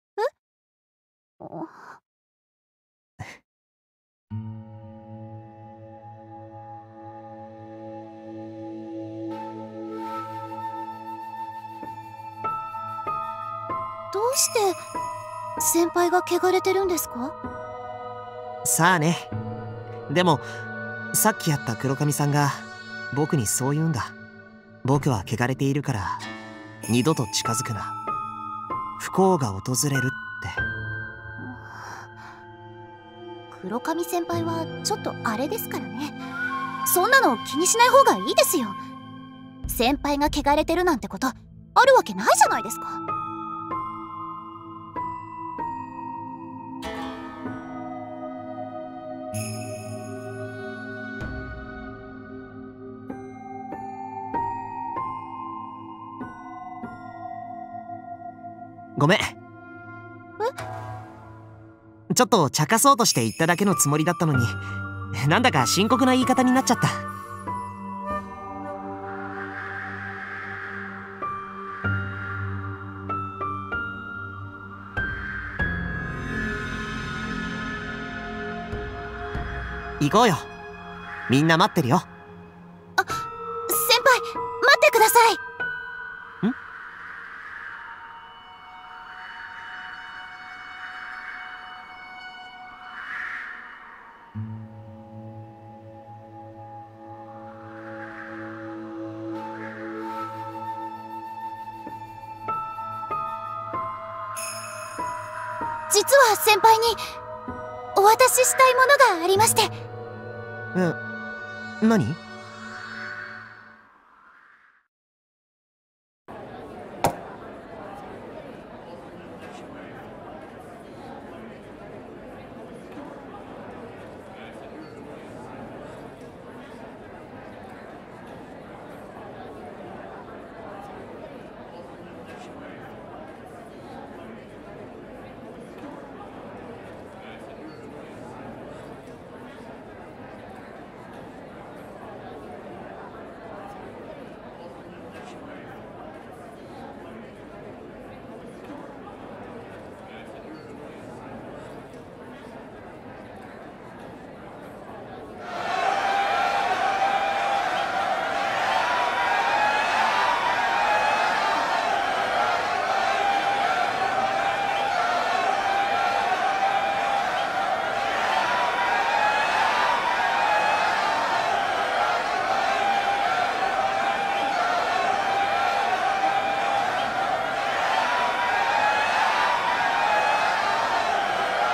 どうして先輩が汚れてるんですか？ さあね。でもさっきやった黒髪さんが僕にそう言うんだ。僕は汚れているから二度と近づくな、不幸が訪れるって。 黒髪先輩はちょっとあれですからね。そんなの気にしない方がいいですよ。先輩が汚れてるなんてことあるわけないじゃないですか。 ごめん。ちょっと茶化そうとして言っただけのつもりだったのに、なんだか深刻な言い方になっちゃった。行こうよ。みんな待ってるよ。 先輩、待ってください。実は先輩にお渡ししたいものがありまして。 何？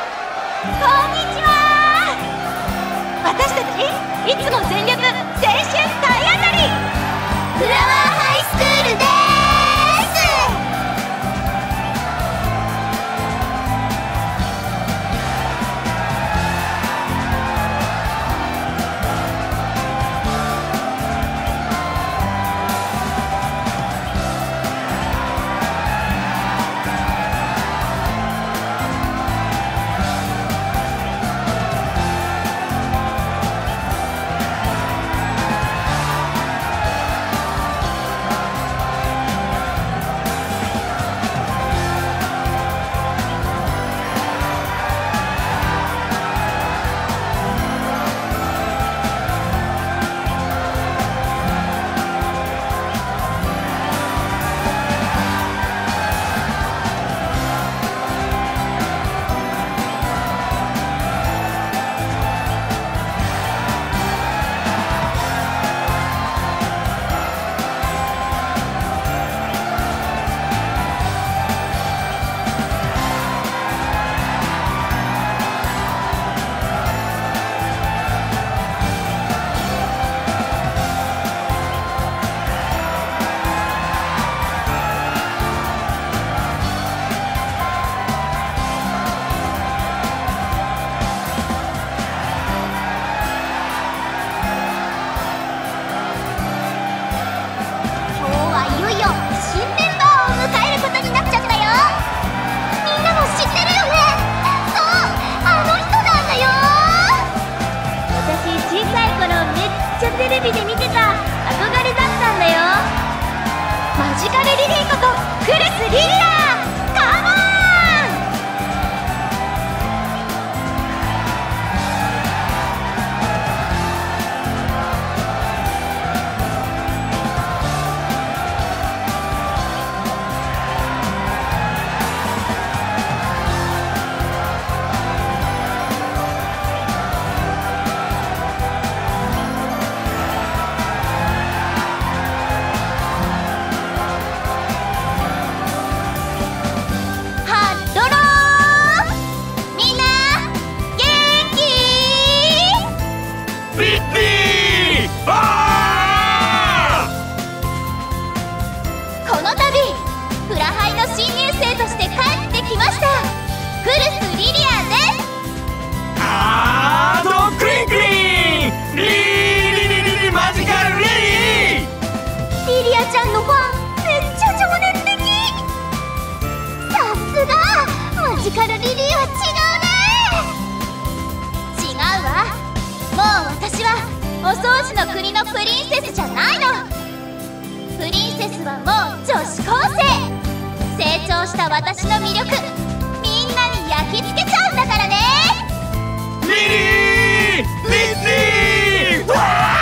私たちいつも全力青春テレビで見てた憧れだったんだよ。マジカルリリーことクルス・リリア、カモン！お掃除の国のプリンセスじゃないの。プリンセスはもう女子高生。成長した私の魅力みんなに焼き付けちゃうんだからね。 リリー！リリー！わー！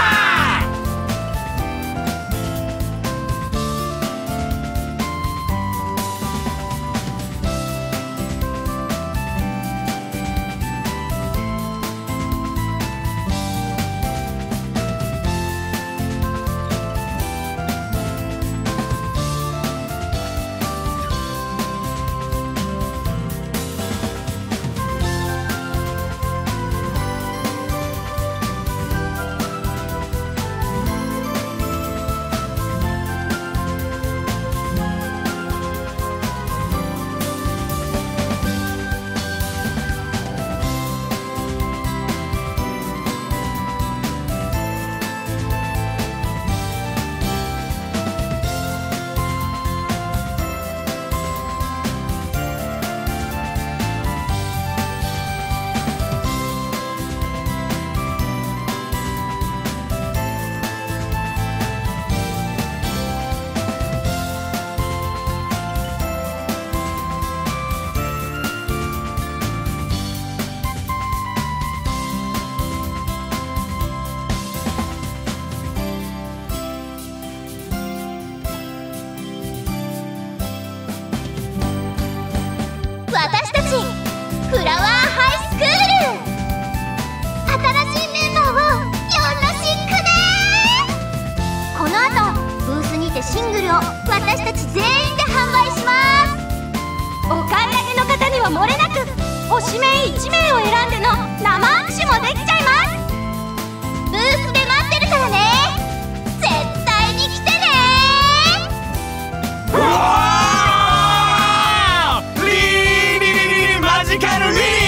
私たちフラワーハイスクール、新しいメンバーをよろしくね。この後ブースにてシングルを私たち全員で販売します。お買い上げの方には漏れなく推し名1名を選んでの生握手もできちゃいます。ブースで待ってるからね。絶対に来てね。 うわー！マジカルリリー！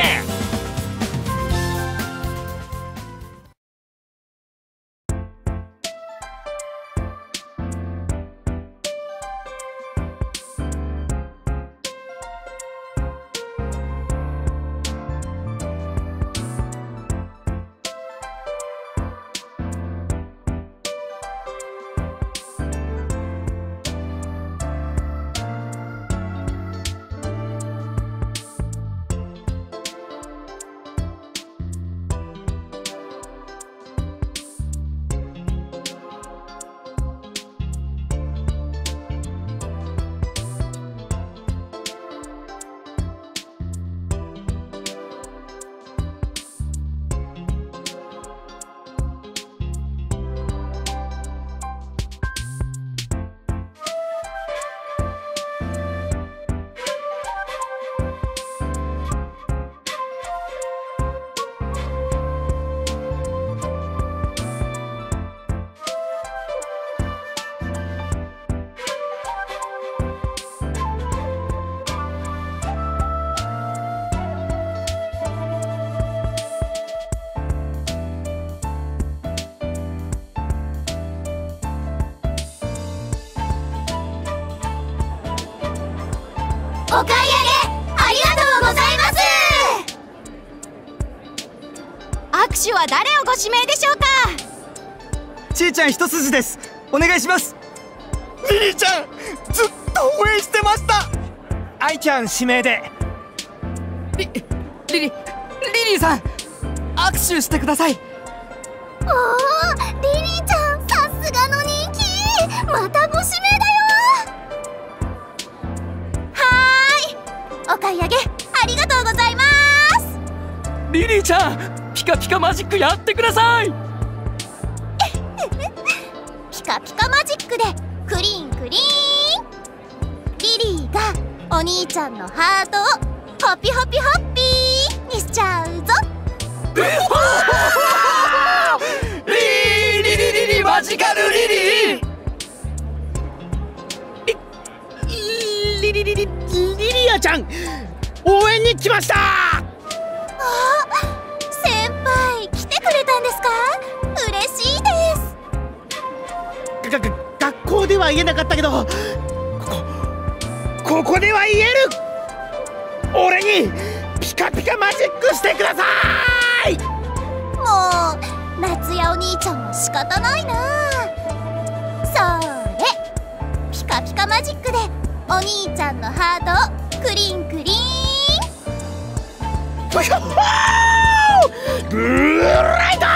お買い上げありがとうございます。握手は誰をご指名でしょうか？ ちーちゃん一筋です。お願いします。リリーちゃん、ずっと応援してました。愛ちゃん指名で。リリーさん、握手してください。 おお、リリーちゃん、さすがの人気。またご指名だよ。お買い上げありがとうございます。 リリーちゃん、ピカピカマジックやってください。 ピカピカマジックでクリーンクリーン。リリーがお兄ちゃんのハートをホピホピホッピーにしちゃうぞ。 リリマジカルリリリアちゃん、応援に来ました。 先輩来てくれたんですか？嬉しいです。 学校では言えなかったけど、ここでは言える。俺にピカピカマジックしてください。 もう夏やお兄ちゃんも仕方ないな。それピカピカマジックでお兄ちゃんのハートをクリンクリン。 ブルーライト。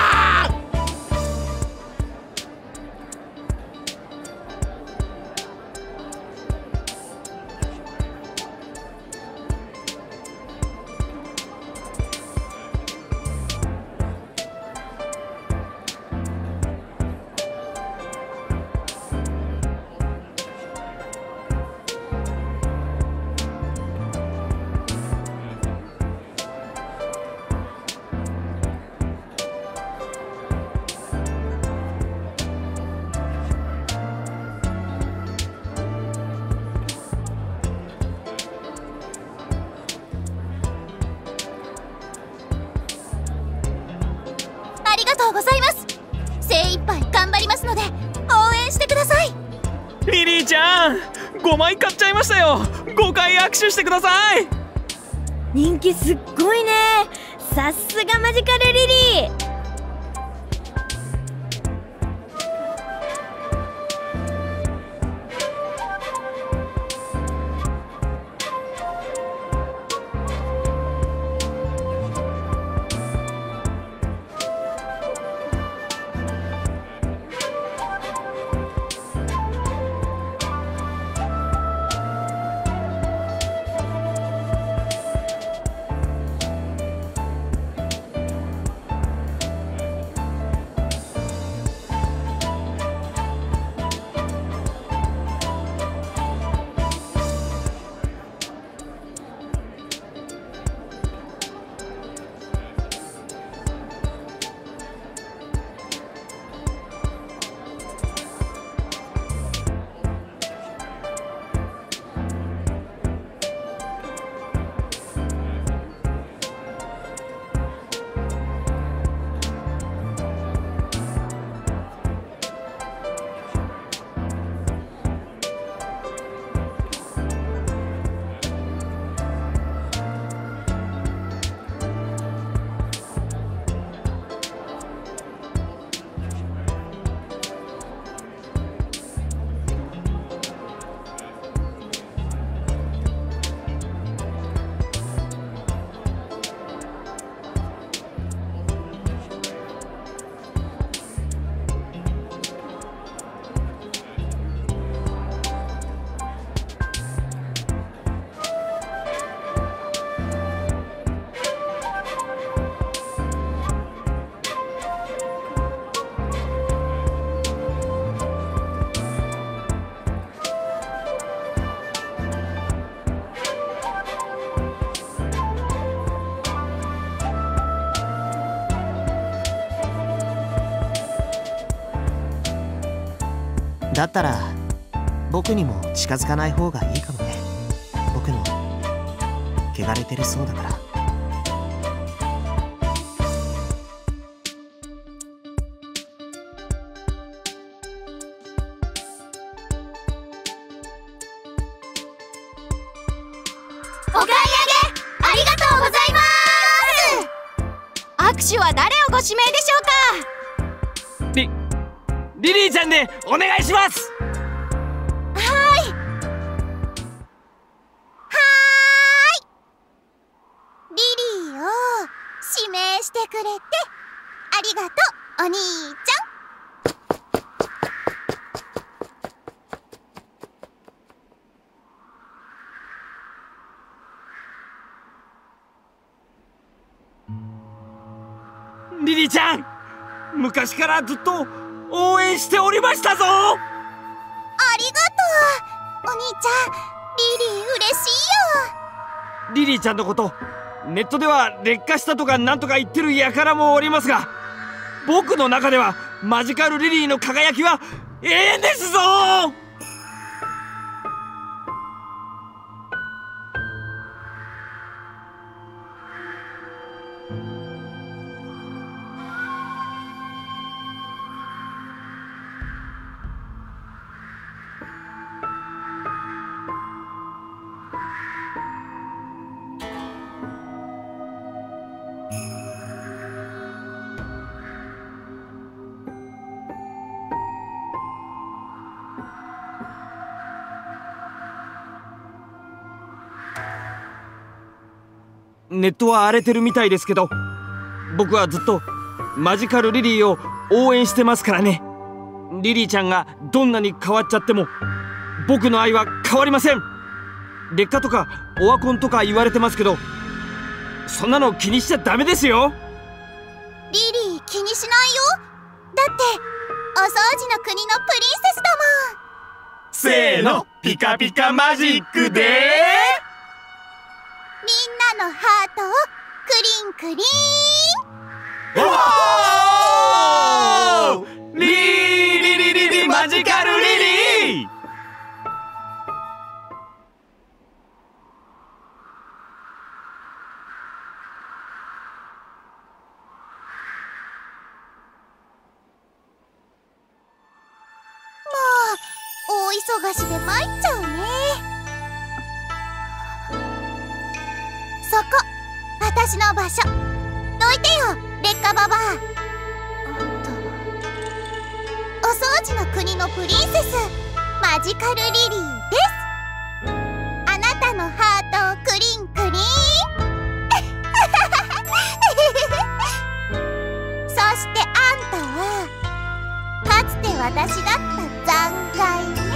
ありがとうございます。精一杯頑張りますので応援してください。 リリーちゃん、5枚買っちゃいましたよ。5回握手してください。 人気すっごいね。さすがマジカルリリー。 だったら僕にも近づかない方がいいかもね。僕の汚れてるそうだから。 お買い上げありがとうございます。握手は誰をご指名でしょうか？ リリーちゃんでお願いします。 リリーを指名してくれてありがとう、お兄ちゃん。 リリーちゃん、昔からずっと応援しておりましたぞ。 ありがとう、お兄ちゃん。リリー嬉しいよ。 リリーちゃんのことネットでは劣化したとかなんとか言ってる輩もおりますが、僕の中ではマジカルリリーの輝きは永遠ですぞ。ネットは荒れてるみたいですけど、僕はずっとマジカルリリーを応援してますからね。リリーちゃんがどんなに変わっちゃっても僕の愛は変わりません。劣化とかオワコンとか言われてますけど、そんなの気にしちゃダメですよ。 リリー気にしないよ。だってお掃除の国のプリンセスだもん。 せーの、ピカピカマジックでみんなのハートをクリンクリン。 おー、リリリリリマジカルリリー。 大忙しで参っちゃうね。そこ私の場所。どいてよ劣化ババア。お掃除の国のプリンセスマジカルリリーです。あなたのハートをクリンクリンそしてあんたはかつて私だった残骸ね。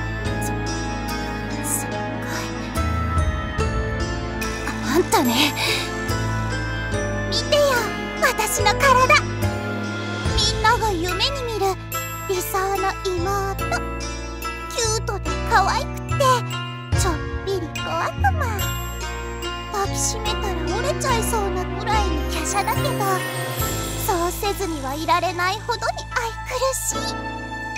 残骸。あんたね。見てよ私の体。みんなが夢に見る理想の妹。キュートで可愛くてちょっぴり小悪魔。抱きしめたら折れちゃいそうなくらいに華奢だけど、そうせずにはいられないほどに愛くるしい。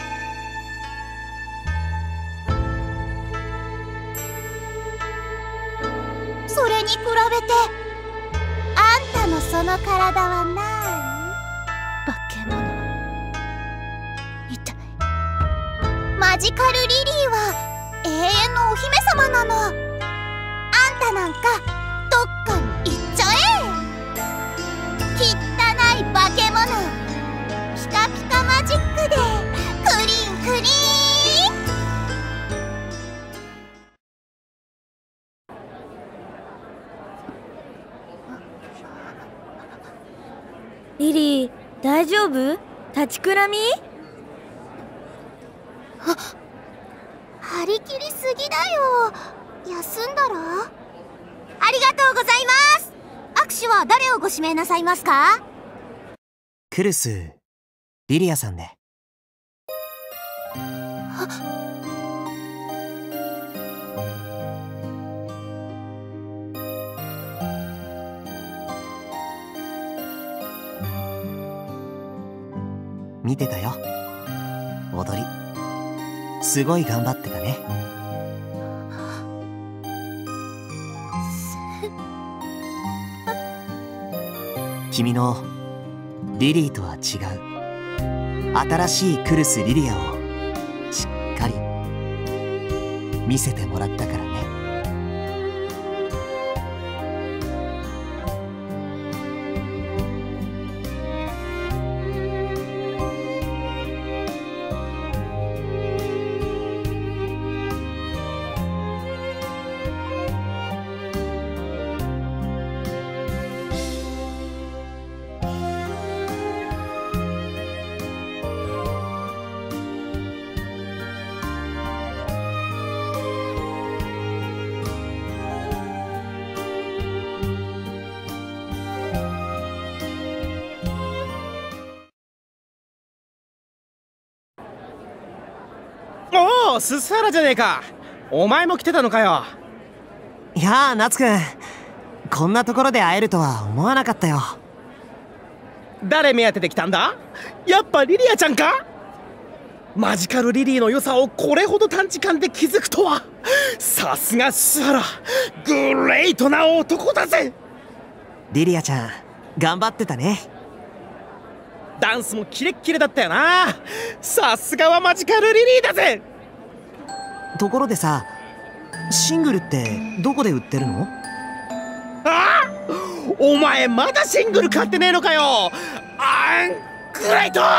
それに比べてあんたのその体はなーに？化け物みたい。マジカルリリーは永遠のお姫様なの。あんたなんかどっかに行っちゃえ。汚い化け物。ピカピカマジックでクリンクリン。 リリー、大丈夫？立ちくらみ？ 張り切りすぎだよ。休んだら？ありがとうございます。握手は誰をご指名なさいますか？ クルス、リリアさんで。見てたよ、踊り。すごい頑張ってたね。君のリリーとは違う新しいクルスリリアをしっかり見せてもらったからね。 おお、ススハラじゃねえか。お前も来てたのかよ。 いやあ、夏くん、こんなところで会えるとは思わなかったよ。 誰目当てで来たんだ？やっぱリリアちゃんか？マジカルリリーの良さをこれほど短時間で気づくとは。さすがススハラ、グレイトな男だぜ。 リリアちゃん、頑張ってたね。 ダンスもキレッキレだったよな。さすがはマジカルリリーだぜ。 ところでさ、シングルってどこで売ってるの？ ああ、お前まだシングル買ってねえのかよ。グレイト。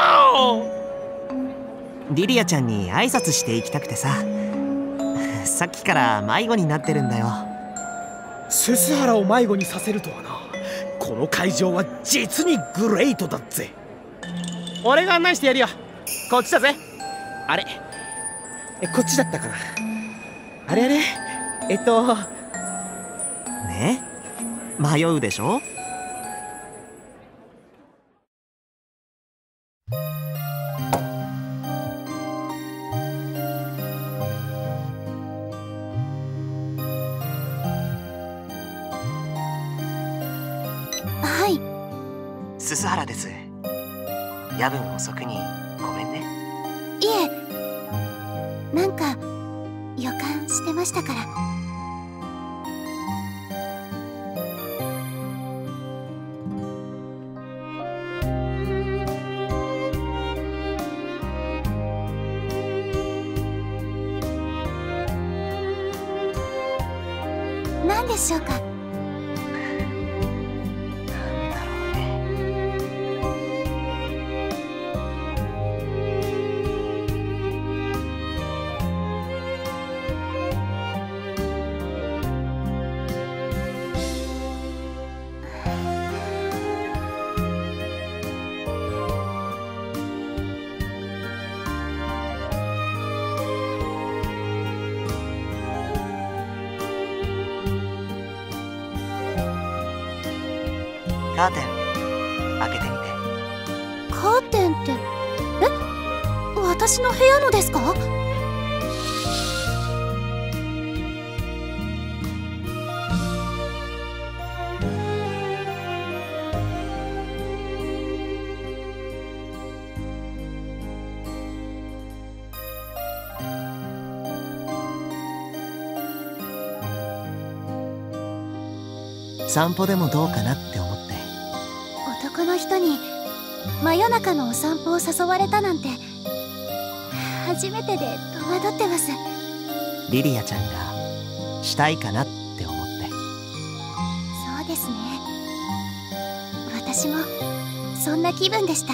リリアちゃんに挨拶していきたくてさ、さっきから迷子になってるんだよ。 ススハラを迷子にさせるとはな。この会場は実にグレイトだぜ。俺が案内してやるよ。こっちだぜ。あれ、こっちだったかな。あれあれ、 ね、迷うでしょ。 はい。 ススハラです。夜分遅くにごめんね。 いえ、なんか予感してましたから。何でしょうか。 カーテン開けてみて。 カーテンって、私の部屋のですか？ 散歩でもどうかなって思って。 男の人に真夜中のお散歩を誘われたなんて初めてで戸惑ってます。 リリアちゃんがしたいかなって思って。 そうですね。私もそんな気分でした。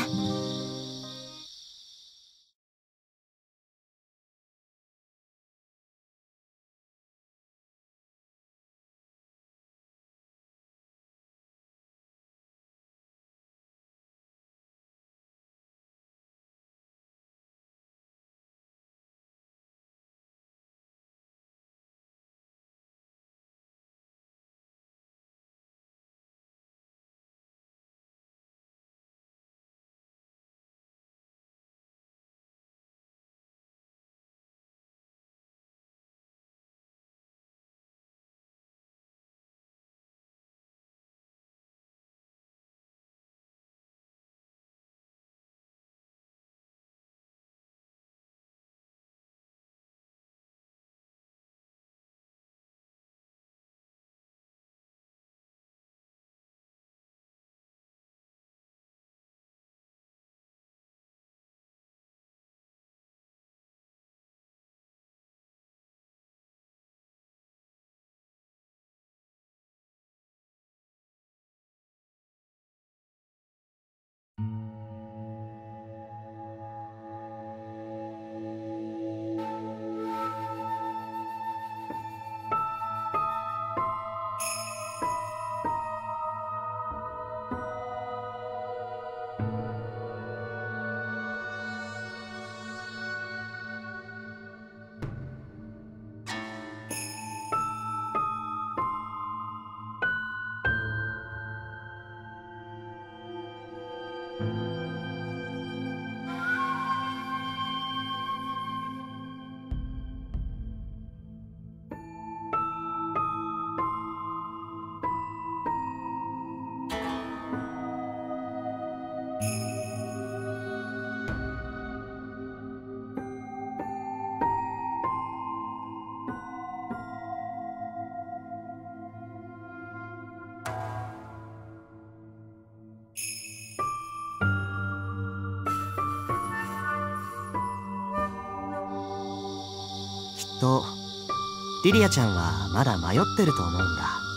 とリリアちゃんはまだ迷ってると思うんだ。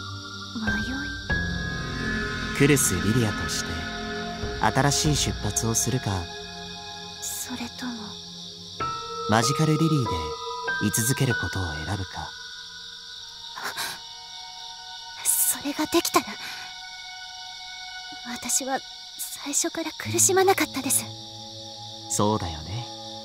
クルス・リリアとして新しい出発をするか、 それともマジカルリリーで居続けることを選ぶか。 それができたら私は最初から苦しまなかったです。 そうだよね。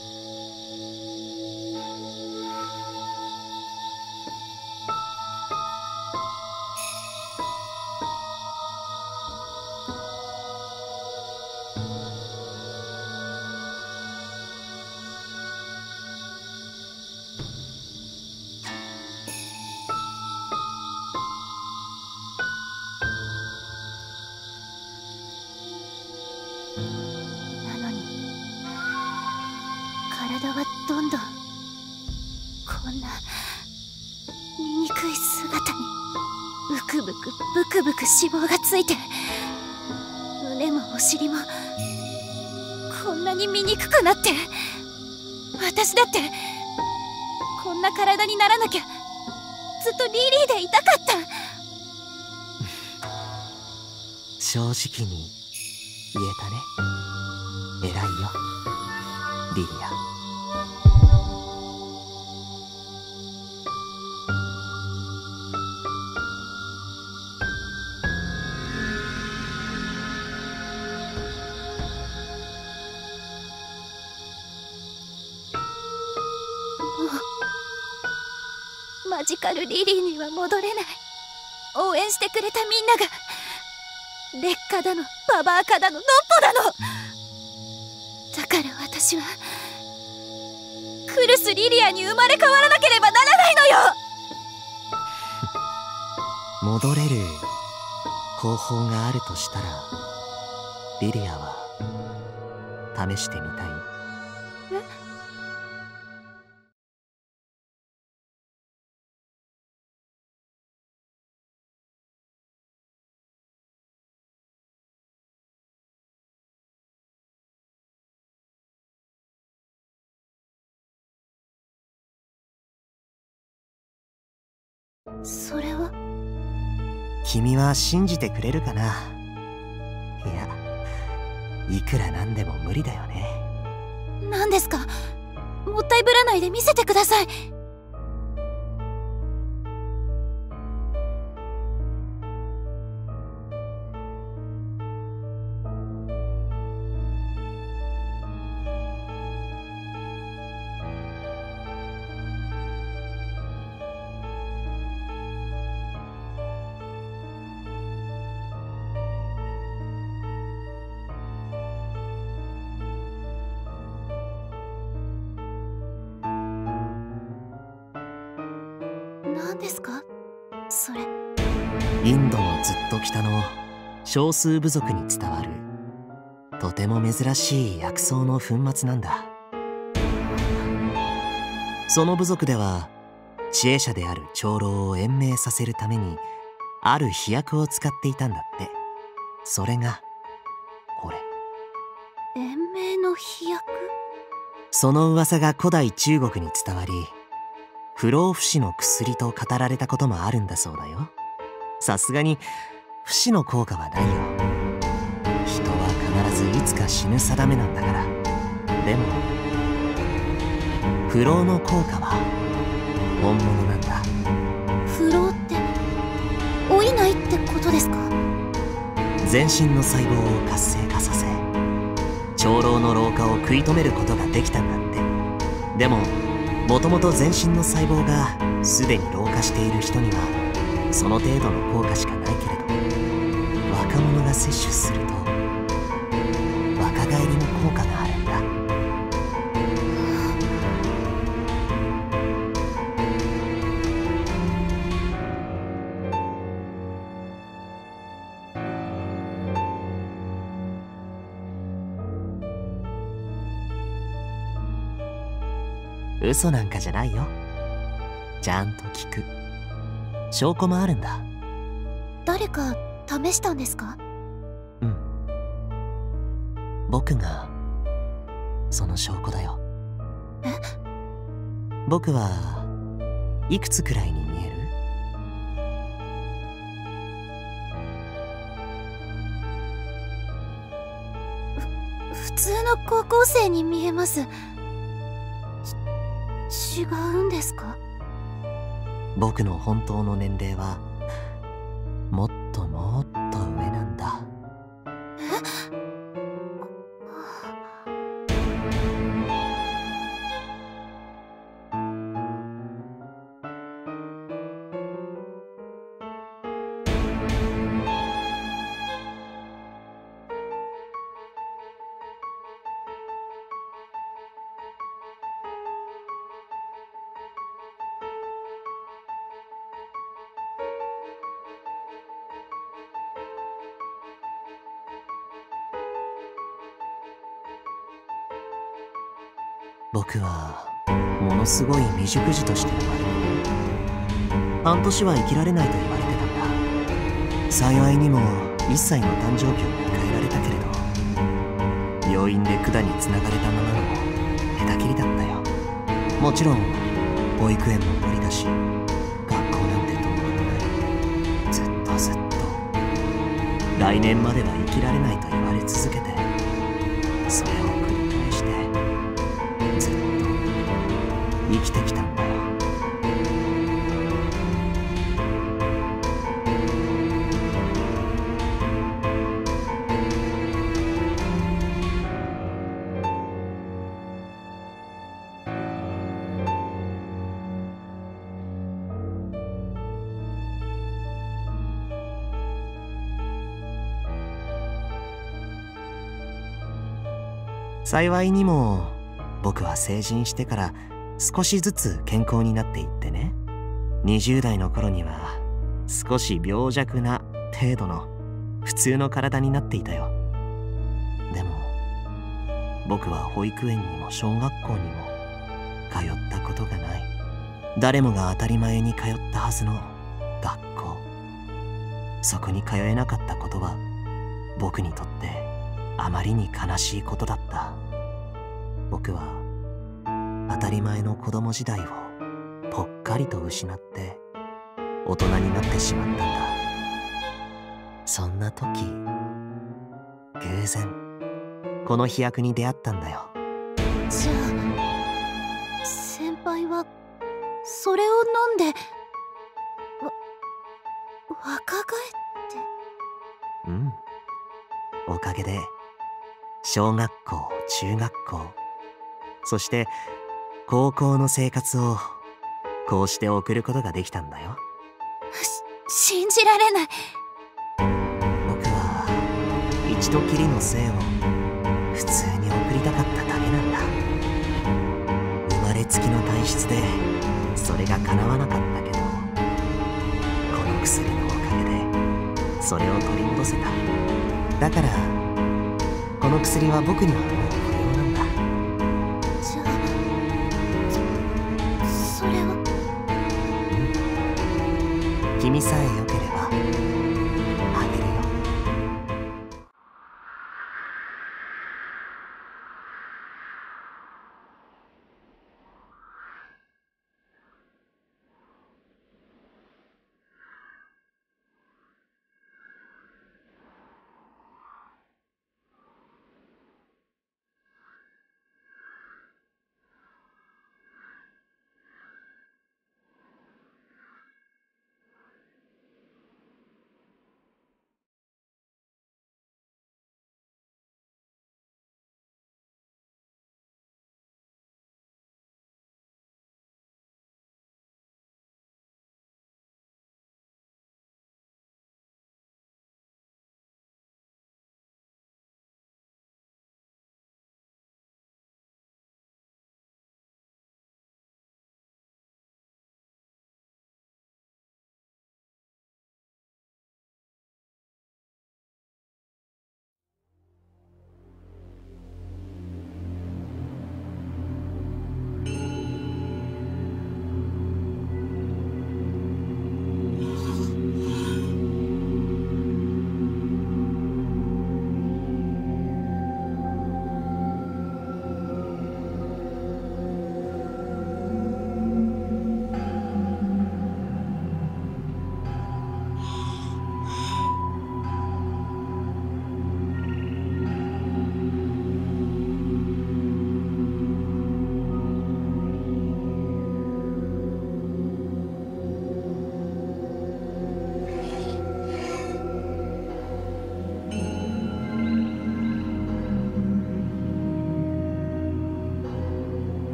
なのに体はどんどんこんな醜い姿にブクブクブクブク脂肪がついて、胸もお尻もこんなに醜くなって、私だってこんな体にならなきゃずっとリリーでいたかった。 正直に言えたね。偉いよリリア。 マジカルリリーには戻れない。応援してくれたみんなが劣化だのババア化だのノッポだの。だから私はクルス・リリアに生まれ変わらなければならないのよ。 戻れる方法があるとしたら、リリアは試してみたい？ それは君は信じてくれるかな。いや、いくらなんでも無理だよね。 何ですか？もったいぶらないで見せてください。何ですかそれ？ インドのずっと北の少数部族に伝わるとても珍しい薬草の粉末なんだ。その部族では知恵者である長老を延命させるためにある飛薬を使っていたんだって。それがこれ。 延命の飛薬？ その噂が古代中国に伝わり、不老不死の薬と語られたこともあるんだそうだよ。さすがに不死の効果はないよ。人は必ずいつか死ぬ定めなんだから。でも不老の効果は本物なんだ。 不老って老いないってことですか？ 全身の細胞を活性化させ、長老の老化を食い止めることができたんだって。でももともと全身の細胞がすでに老化している人にはその程度の効果しかないけれど、若者が摂取すると若返りの効果があるんだ。嘘なんかじゃないよ。ちゃんと聞く。証拠もあるんだ。 誰か試したんですか？ うん。僕がその証拠だよ。 え？ 僕はいくつくらいに見える？ 普通の高校生に見えます。違うんですか？ 僕の本当の年齢はもっともっと上なんだ。僕はものすごい未熟児として生まれて、半年は生きられないと言われてたんだ。幸いにも1歳の誕生日を迎えられたけれど、病院で管につながれたままの寝たきりだったよ。もちろん保育園も無理だし、学校なんてどうにもない。ずっと来年までは生きられないと言われ続けて、それを繰り返してずっと生きてきたんだよ。幸いにも僕は成人してから少しずつ健康になっていってね、20代の頃には少し病弱な程度の普通の体になっていたよ。でも僕は保育園にも小学校にも通ったことがない。誰もが当たり前に通ったはずの学校、そこに通えなかったことは僕にとってあまりに悲しいことだった。僕は当たり前の子供時代をぽっかりと失って大人になってしまったんだ。そんな時、偶然この飛躍に出会ったんだよ。 じゃあ先輩はそれを飲んで若返って。 うん、おかげで小学校、中学校、そして高校の生活をこうして送ることができたんだよ。 信じられない。 僕は一度きりの生を普通に送りたかっただけなんだ。生まれつきの体質でそれが叶わなかったけど、この薬のおかげでそれを取り戻せた。だからこの薬は僕にはもう不要なんだ。 じゃあそれは。 君さえ良ければあげるよ。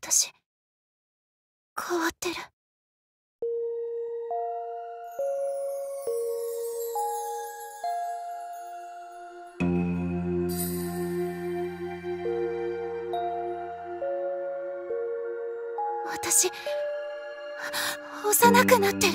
私変わってる。私幼くなってる。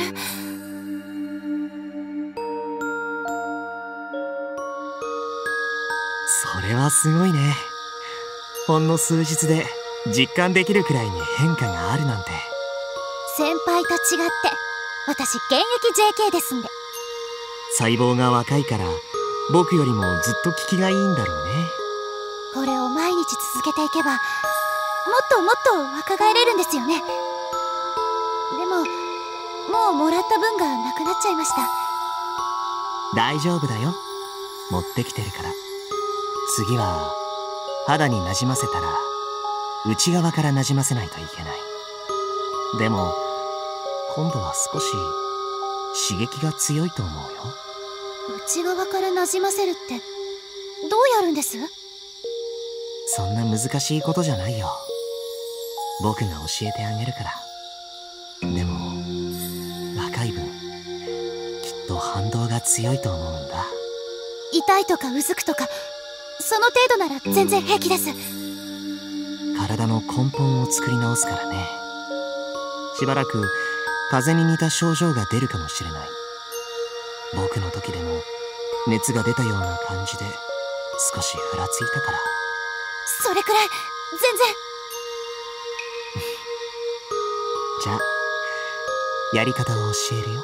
それはすごいね。ほんの数日で実感できるくらいに変化があるなんて。 先輩と違って私現役 JK ですんで。 細胞が若いから僕よりもずっと効きがいいんだろうね。 これを毎日続けていけばもっともっと若返れるんですよね。でももうもらった分がなくなっちゃいました。 大丈夫だよ、持ってきてるから。次は肌になじませたら内側からなじませないといけない。でも今度は少し刺激が強いと思うよ。 内側からなじませるってどうやるんです？ そんな難しいことじゃないよ。僕が教えてあげるから。でも若い分きっと反動が強いと思うんだ。 痛いとかうずくとかその程度なら全然平気です。 体の根本を作り直すからね。しばらく風邪に似た症状が出るかもしれない。僕の時でも熱が出たような感じで少しふらついたから。 それくらい全然。 じゃあやり方を教えるよ。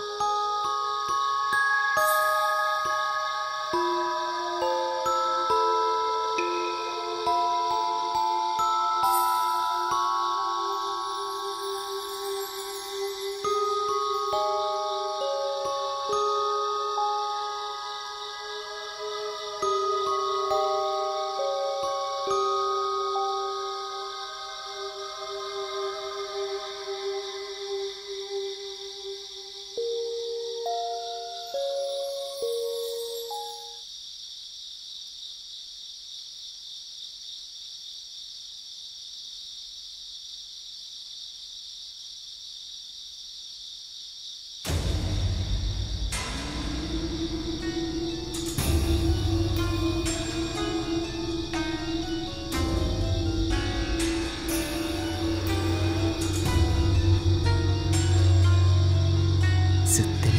吸ってみて。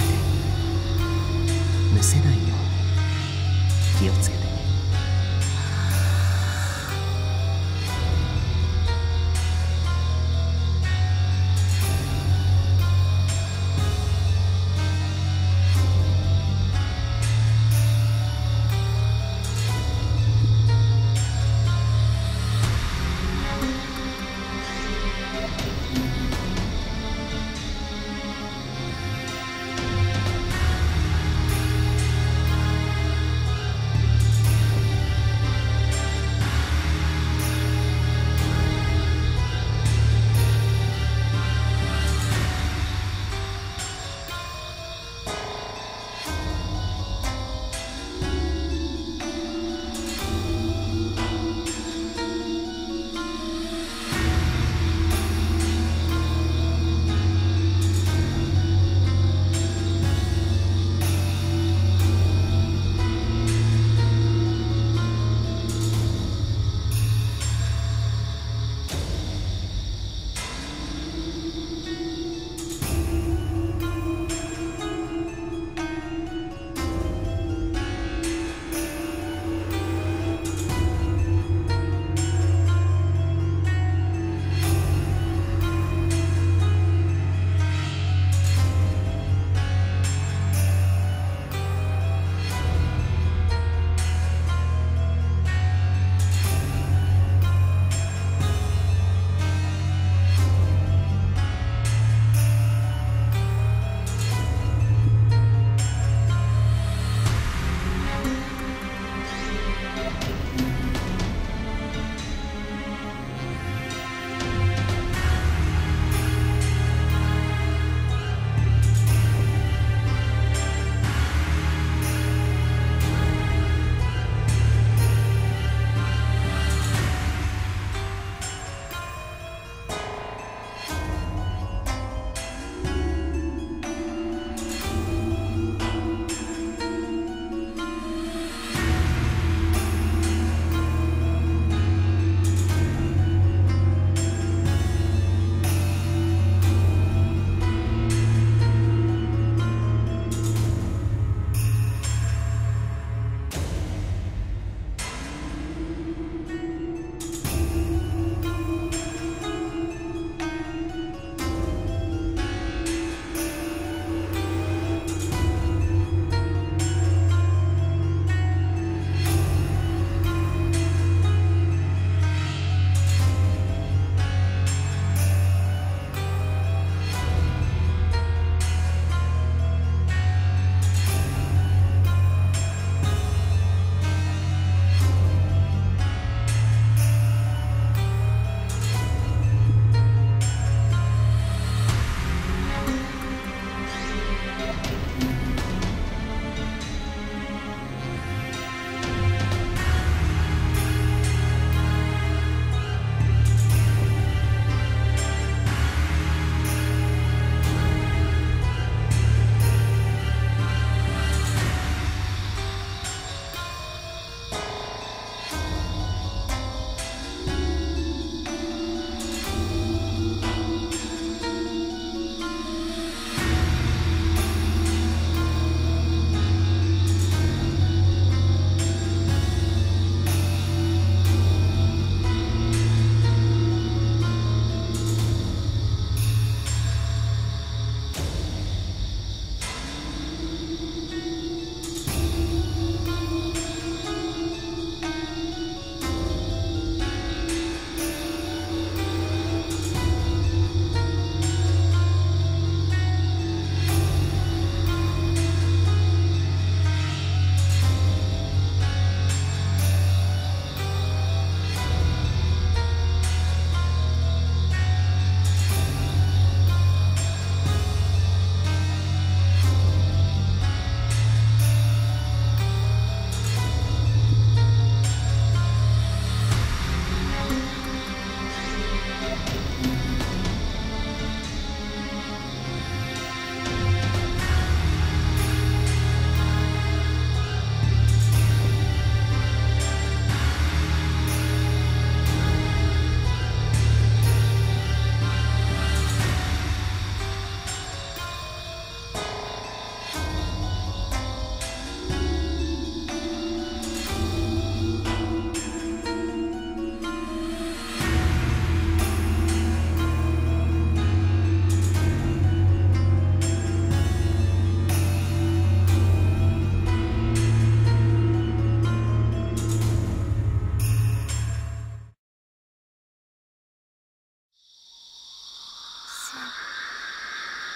むせないように気をつけてね。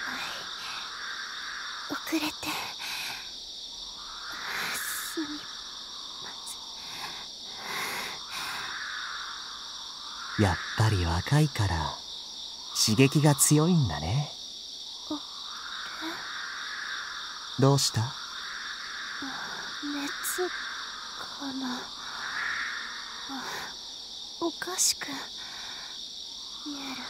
遅れてすみません。やっぱり若いから刺激が強いんだね。どうした？ 熱かな。おかしく見える。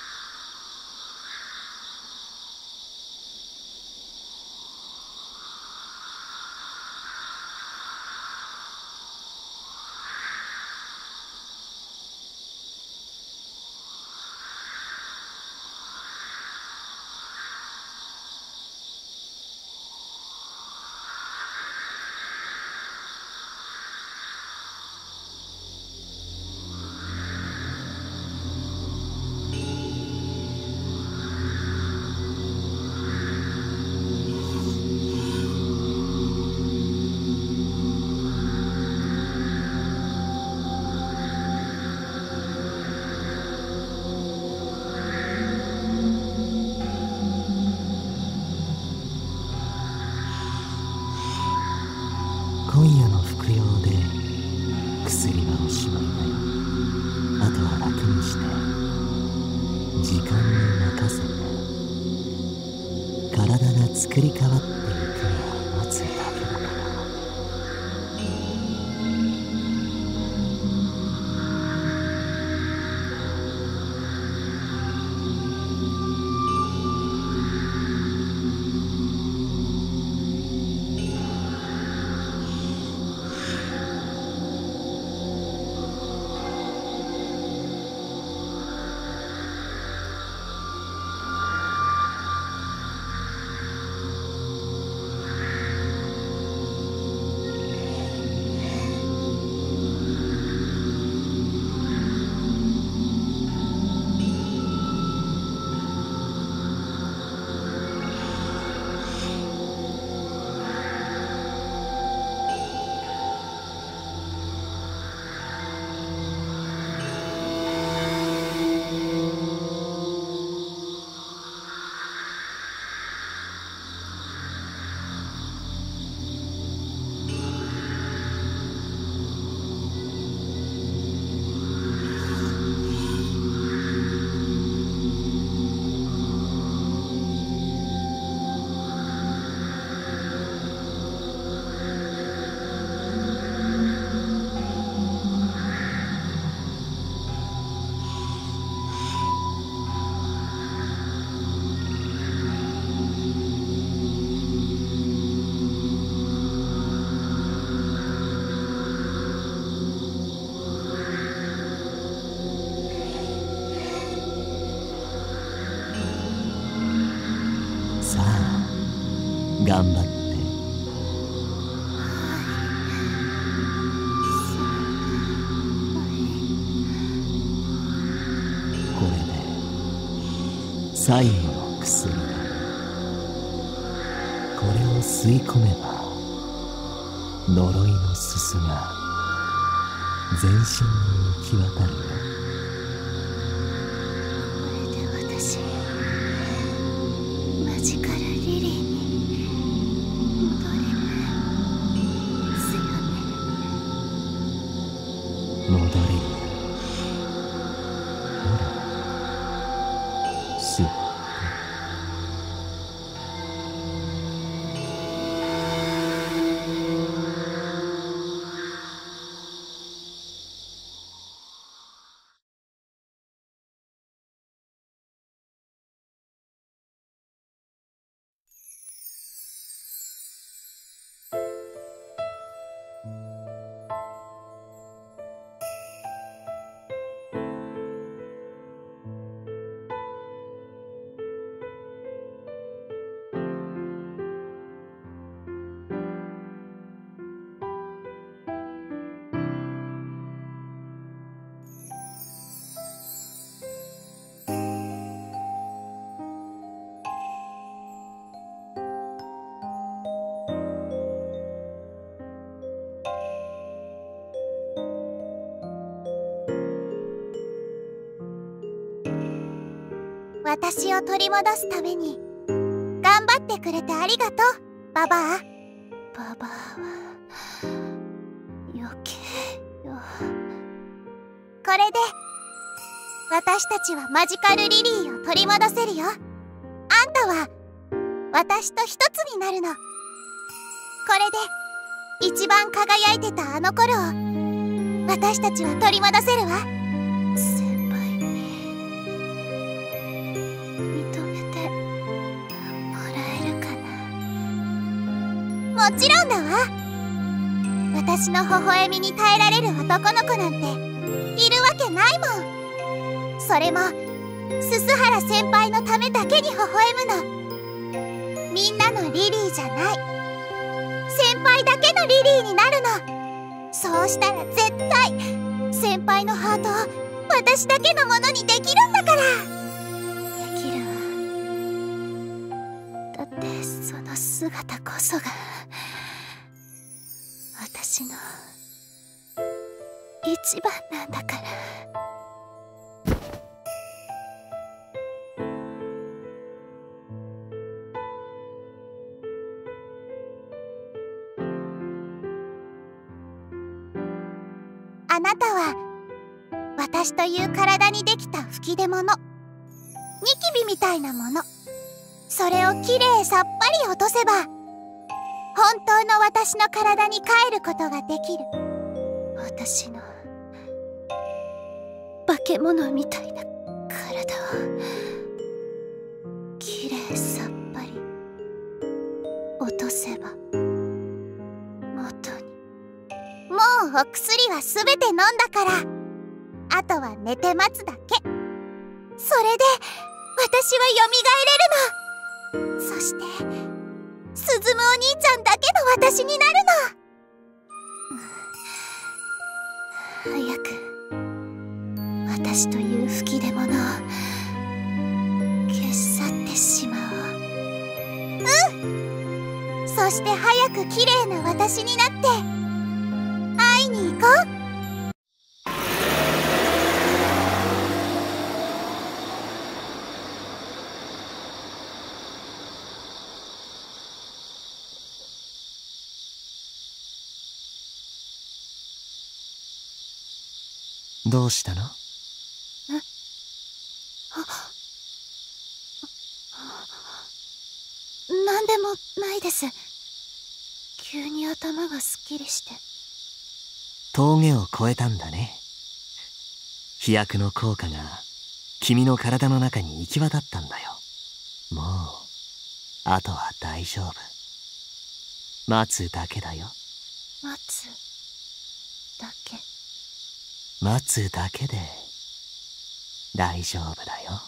今夜の服用で薬はおしまいだよ。あとは楽にして時間に任せて体が作り変わっていくのを待つだけだから。さあ頑張って。これで最後の薬だ。これを吸い込めば呪いのすすが全身に行き渡るよ。 これで私マジカルリリーに戻れるすよね。 戻れるよ。ほら吸って。 私を取り戻すために張ってくれてありがとう、ババア。 ババアは余計よ。 これで私たちはマジカルリリーを取り戻せるよ。あんたは私と一つになるの。これで一番輝いてたあの頃を私たちは取り戻せるわ。 先輩に認めてもらえるかな。 もちろんだわ。私の微笑みに耐えられる男の子なんているわけないもん。それも鈴原先輩のためだけに微笑むの。みんなのリリーじゃない、先輩だけのリリーになるの。そうしたら絶対先輩のハートを私だけのものにできるんだから。 できるわ。だってその姿こそが私の一番なんだから。 あなたは私という体にできた吹き出物、ニキビみたいなもの。それをきれいさっぱり落とせば本当の私の体に帰ることができる。 私の化け物みたいな体をきれいさっぱり落とせば元に。 もうお薬はすべて飲んだから、あとは寝て待つだけ。それで私は蘇れるの。そして鈴むお兄ちゃんだけの私になるの。早く私という吹き出物を消し去ってしまおう。 そして早く綺麗な私になって会いに行こう。 どうしたの？ なんでもないです。急に頭がすっきりして。 峠を越えたんだね。飛躍の効果が君の体の中に行き渡ったんだよ。もうあとは大丈夫。待つだけだよ。 待つだけ。 待つだけで大丈夫だよ。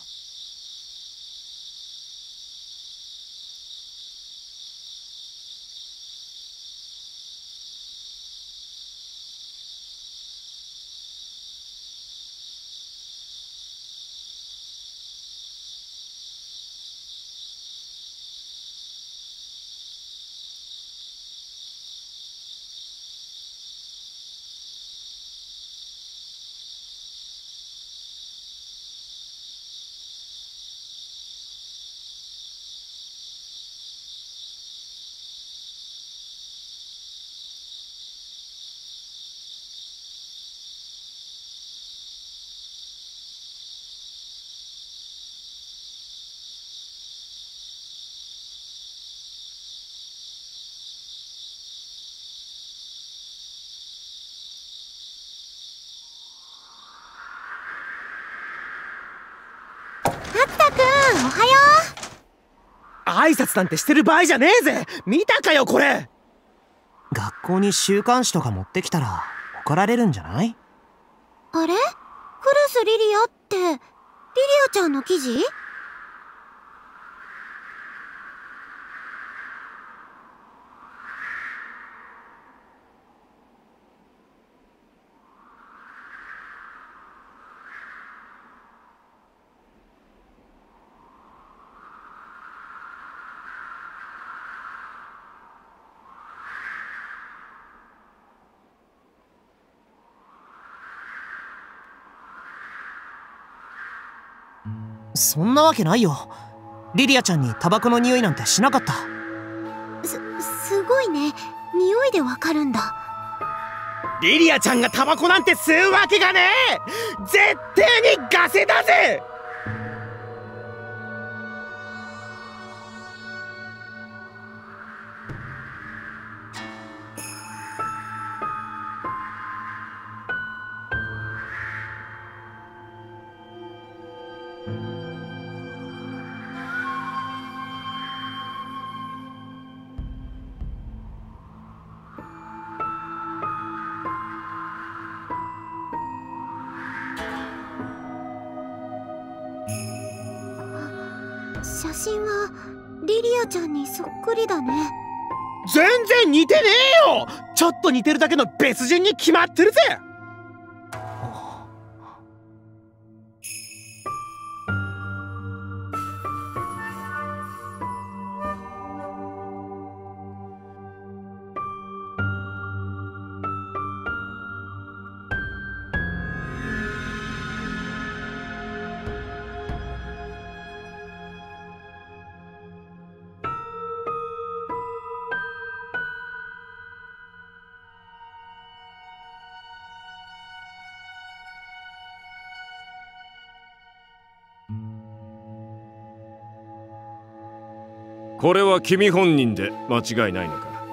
おはよ挨拶なんてしてる場合じゃねえぜ。見たかよこれ。 学校に週刊誌とか持ってきたら怒られるんじゃない？ あれ？クラスリリアってリリアちゃんの記事？ そんなわけないよ。 リリアちゃんにタバコの匂いなんてしなかった。 すごいね。匂いでわかるんだ。 リリアちゃんがタバコなんて吸うわけがねえ。絶対にガセだぜ。 写真はリリアちゃんにそっくりだね。 全然似てねえよ。ちょっと似てるだけの別人に決まってるぜ。 これは君本人で間違いないのか？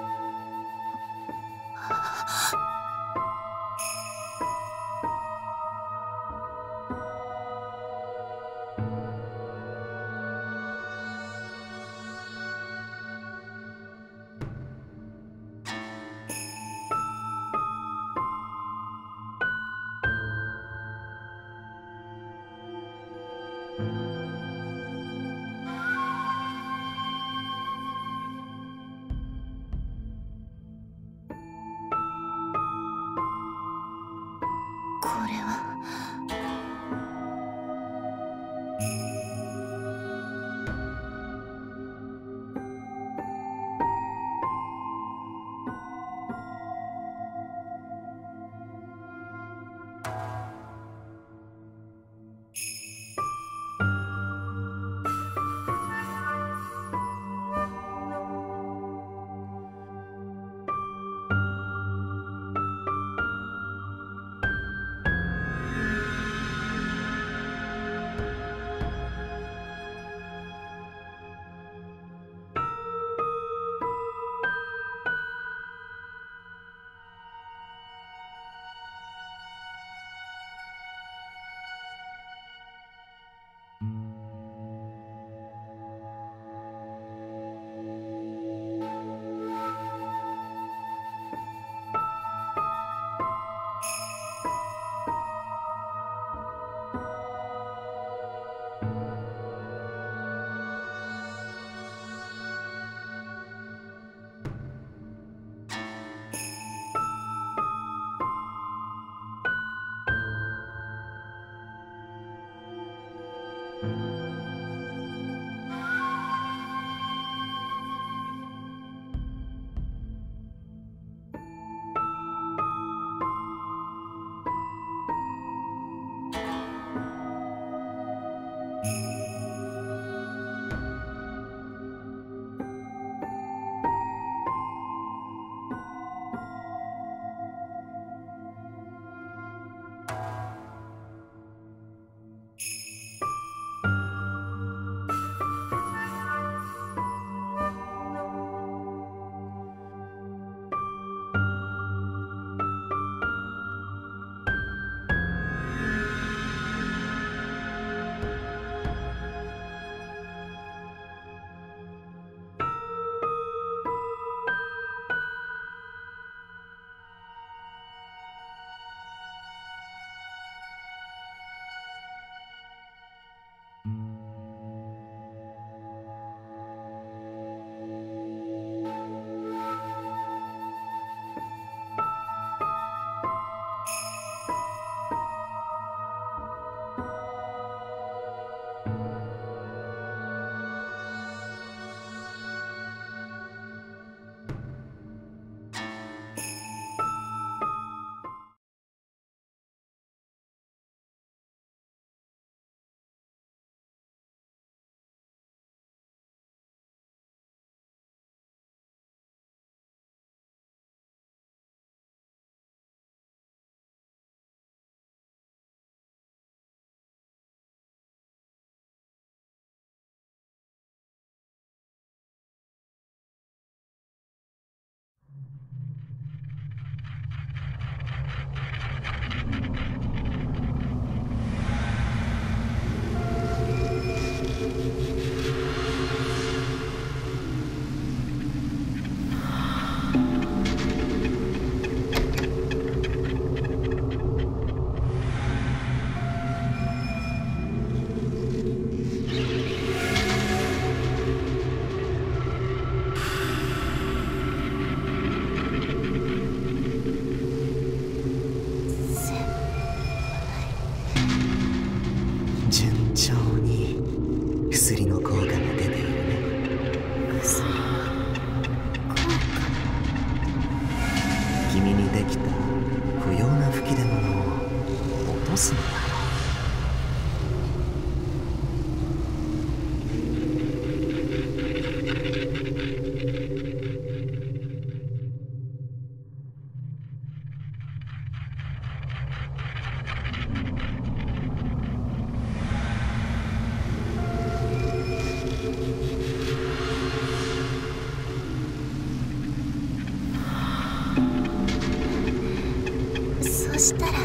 したら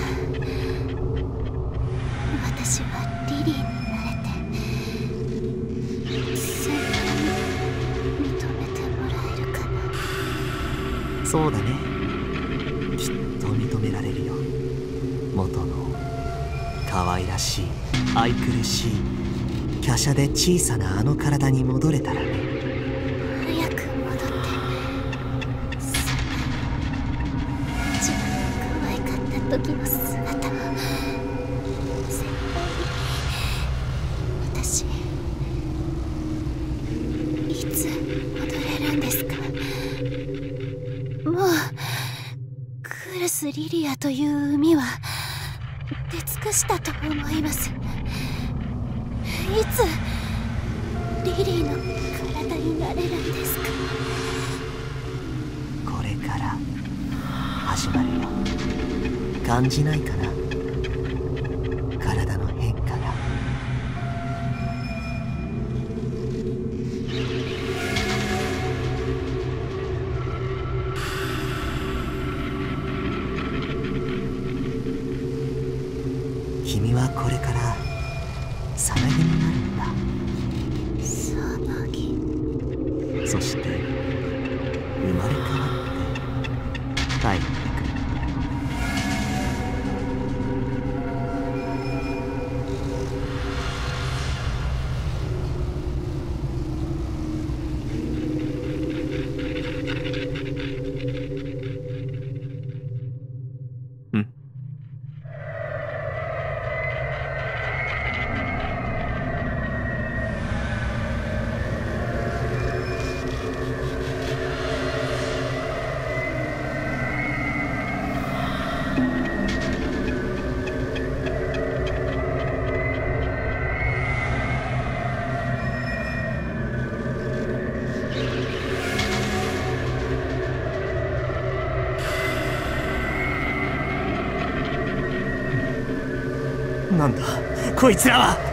私はリリーになれて先輩に認めてもらえるかな。 そうだね、きっと認められるよ。元の可愛らしい愛くるしい華奢で小さなあの体に戻れたらね。 早く戻って先輩一番可愛かった時の姿を先輩に。私いつ戻れるんですか？もうクルス・リリアという海は出尽くしたと思います。いつリリーの体になれるんですか？ これから始まるよ。感じないかな、体の変化が。君はこれからさなぎになるんだ。 さなぎ。 そして生まれ変わって帰ってくるんだよ。なんだこいつらは。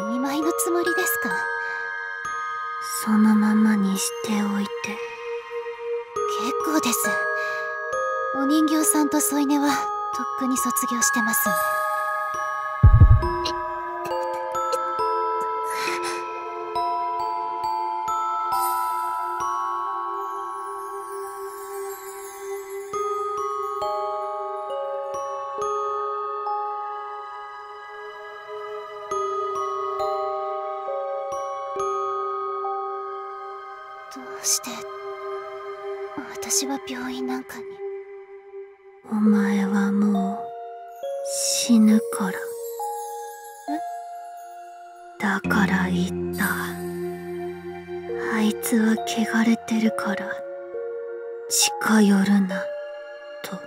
見舞いのつもりですか？ そのままにしておいて。 結構です。お人形さんと添い寝はとっくに卒業してますんで。どうして私は病院なんかに。 お前はもう死ぬから。だから言った。あいつは汚れてるから近寄るなと。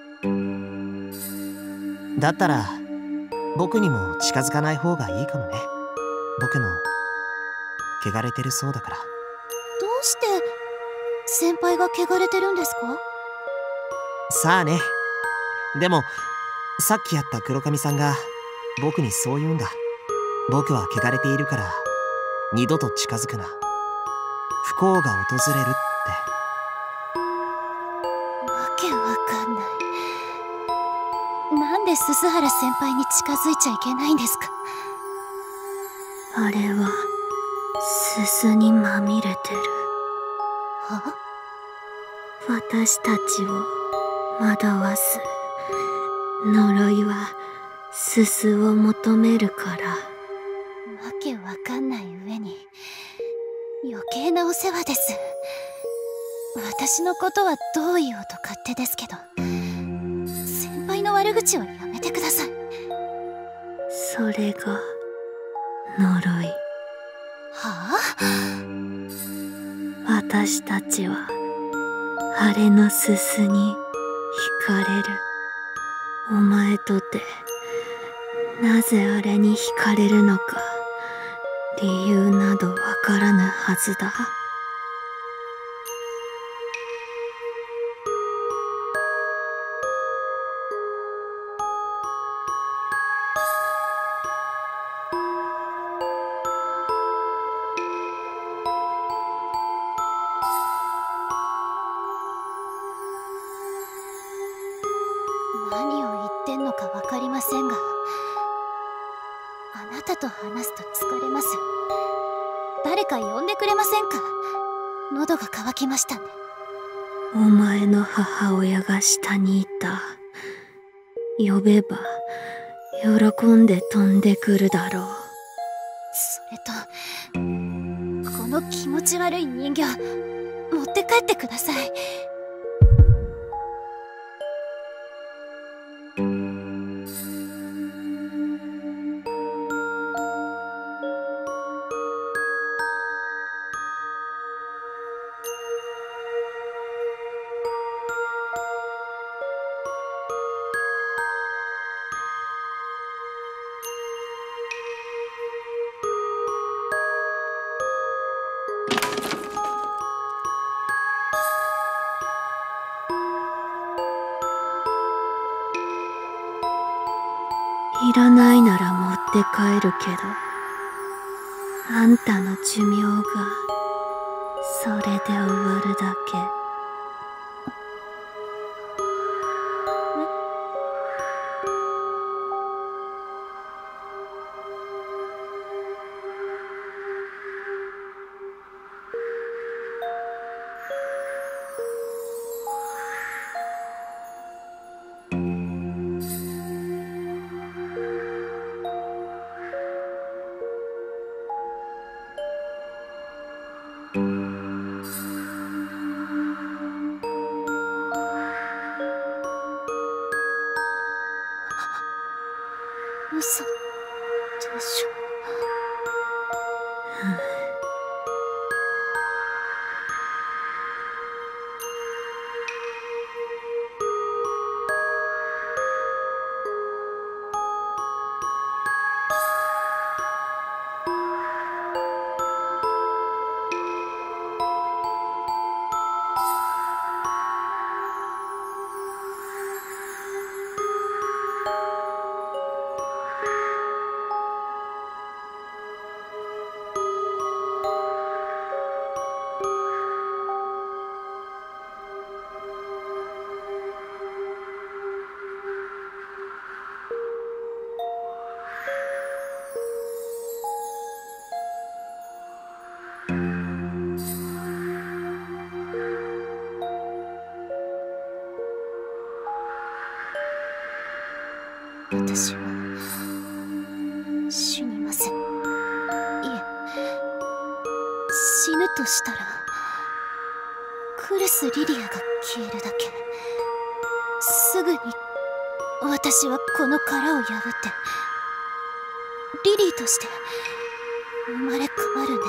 だったら僕にも近づかない方がいいかもね。僕も汚れてるそうだから。 どうして先輩が汚れてるんですか？ さあね。でもさっき会った黒髪さんが僕にそう言うんだ。僕は汚れているから二度と近づくな、不幸が訪れるって。 わけわかんない。なんで鈴原先輩に近づいちゃいけないんですか？ あれはすすにまみれてる。 は？ 私たちを惑わす呪いはすすを求めるから。 わけわかんない上に余計なお世話です。私のことはどう言おうと勝手ですけど、先輩の悪口はやめてください。 それが呪い。 はあ？私たちはあれのすすに惹かれる。お前とてなぜあれに惹かれるのか理由などわからぬはずだ。 何を言ってんのかわかりませんが、あなたと話すと疲れます。誰か呼んでくれませんか？喉が渇きましたね。 お前の母親が下にいた。呼べば喜んで飛んでくるだろう。 それとこの気持ち悪い人形持って帰ってください。 いらないなら持って帰るけど、あんたの寿命がそれで終わるだけ。 嘘でしょ。 死ぬとしたらクルス・リリアが消えるだけ。すぐに私はこの殻を破ってリリーとして生まれ変わるんです。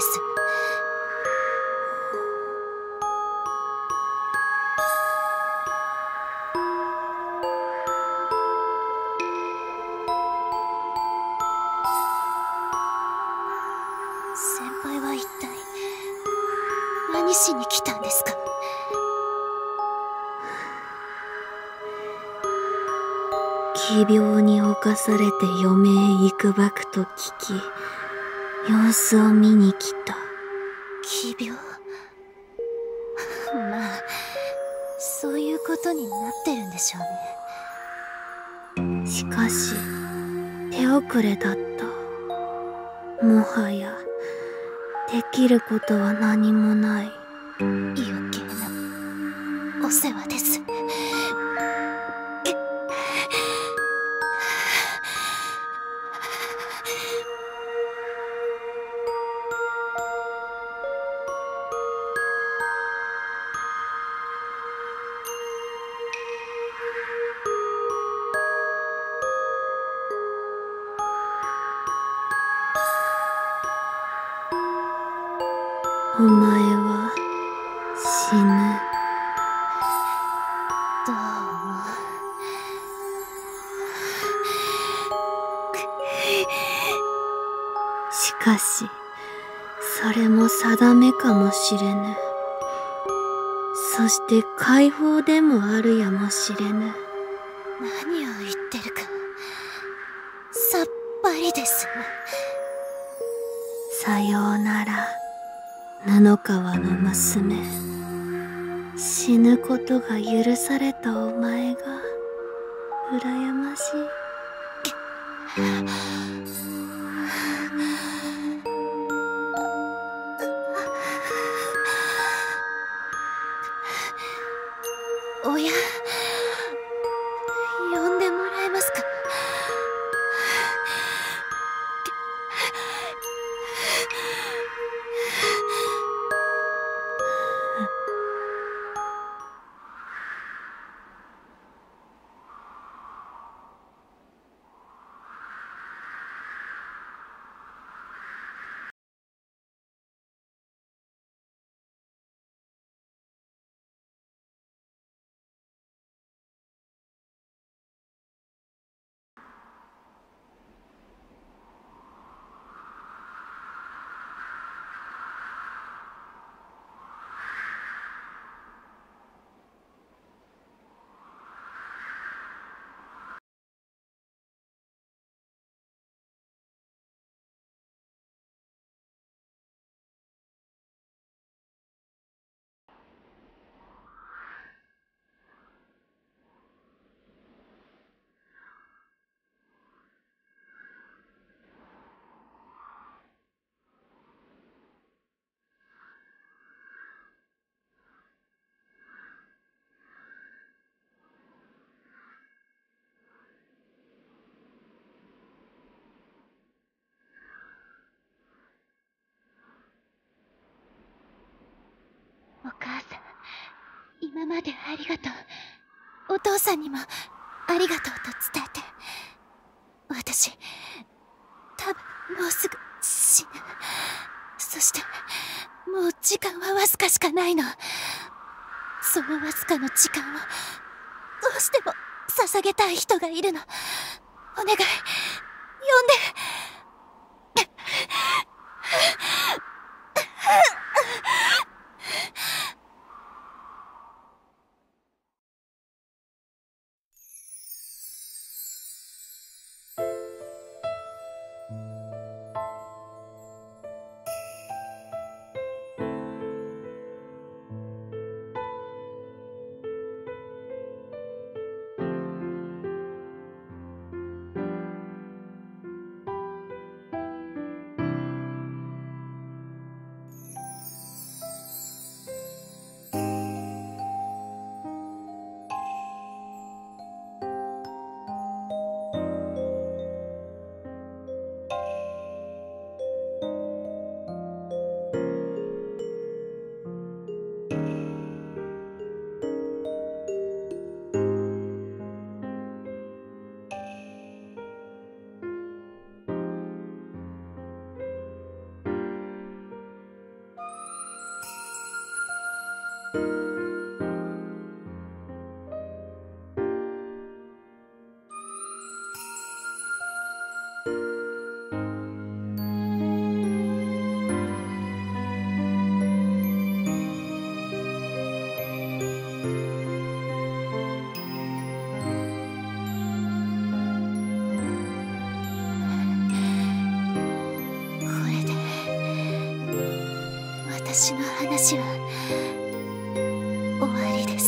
先輩は一体何しに来たんですか？ 奇病に侵されて余命いくばくと聞き、様子を見に来た。 奇病まあそういうことになってるんでしょうね。 しかし手遅れだった。もはやできることは何もない。 余計なお世話です。 お前は死ぬ。 どうも。 しかしそれも定めかもしれぬ。そして解放でもあるやもしれぬ。 何を言ってるかさっぱりです。 さようなら布川の娘。死ぬことが許されたお前が羨ましい。 おや、呼んでもらえますか？お母さん、今までありがとう。お父さんにもありがとうと伝えて。私、多分もうすぐ死ぬ。そして、もう時間はわずかしかないの。そのわずかの時間を、どうしても捧げたい人がいるの。お願い、呼んで。 私の話は終わりです。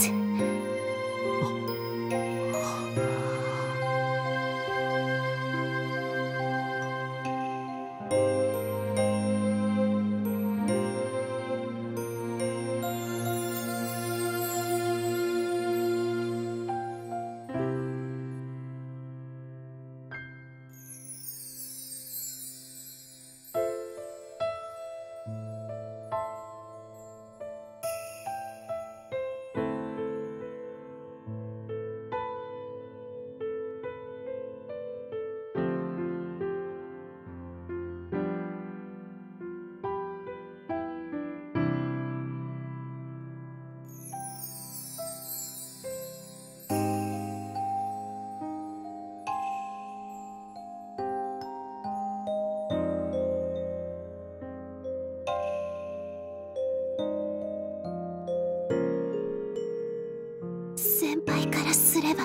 先輩からすれば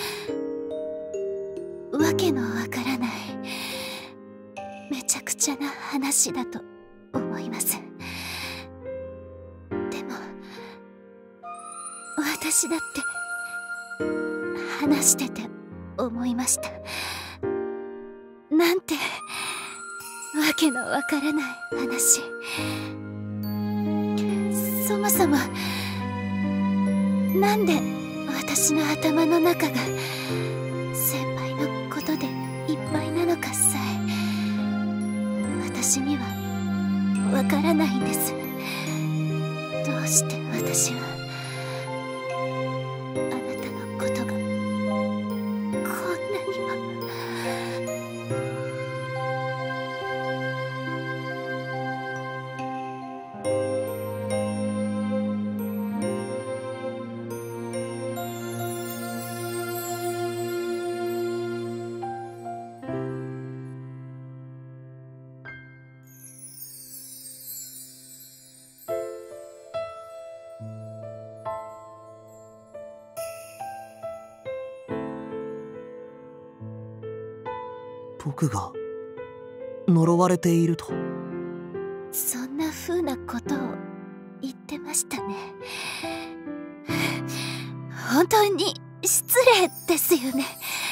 わけのわからないめちゃくちゃな話だと思います。でも私だって話してて思いました。なんてわけのわからない話。そもそもなんで私の頭の中が先輩のことでいっぱいなのかさえ私にはわからないんです。どうして私はあなたのことがこんなにも。 僕が呪われていると。 そんな風なことを言ってましたね。本当に失礼ですよね。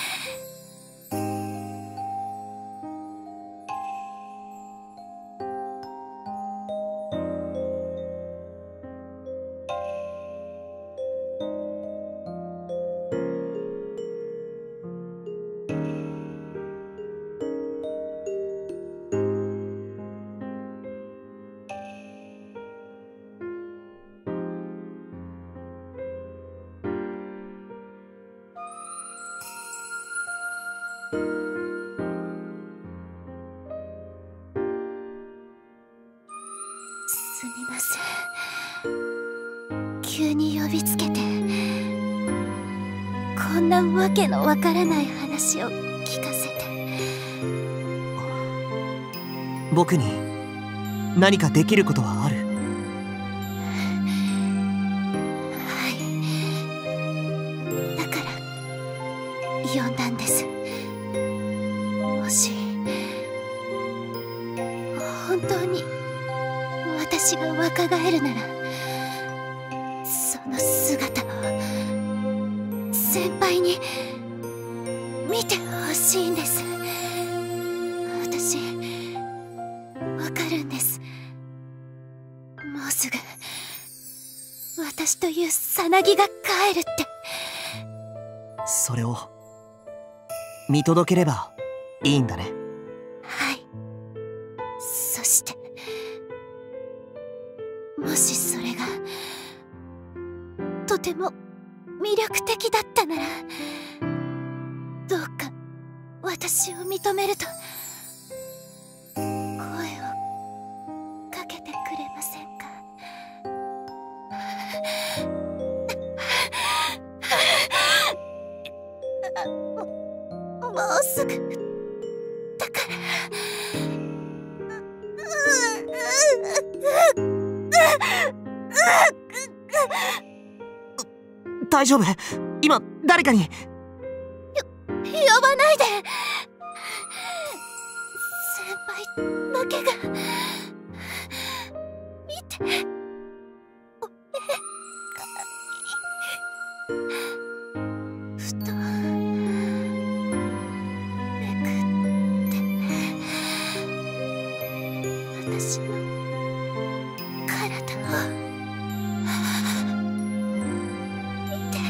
すみません。急に呼びつけてこんなわけのわからない話を聞かせて。 僕に何かできることはある？ はい。だから呼んだんです。もし本当に私が若返るならその姿を先輩に見てほしいんです。私わかるんです。もうすぐ私というさなぎが帰るって。 それを見届ければいいんだね。 はい。そしてもしそれがとても魅力的だったならどうか私を認めると声をかけてくれませんか？ すぐだから。 大丈夫？今誰かに。 呼ばないで。先輩だけが見て。ふとめくって私の体を見て。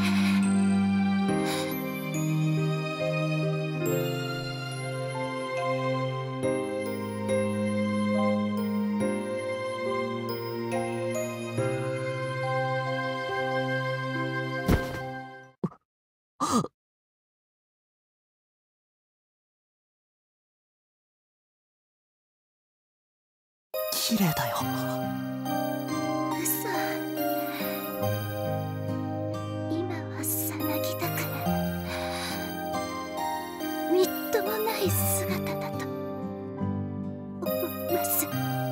綺麗だよ。 嘘。今はさなぎだからみっともない姿だと思います。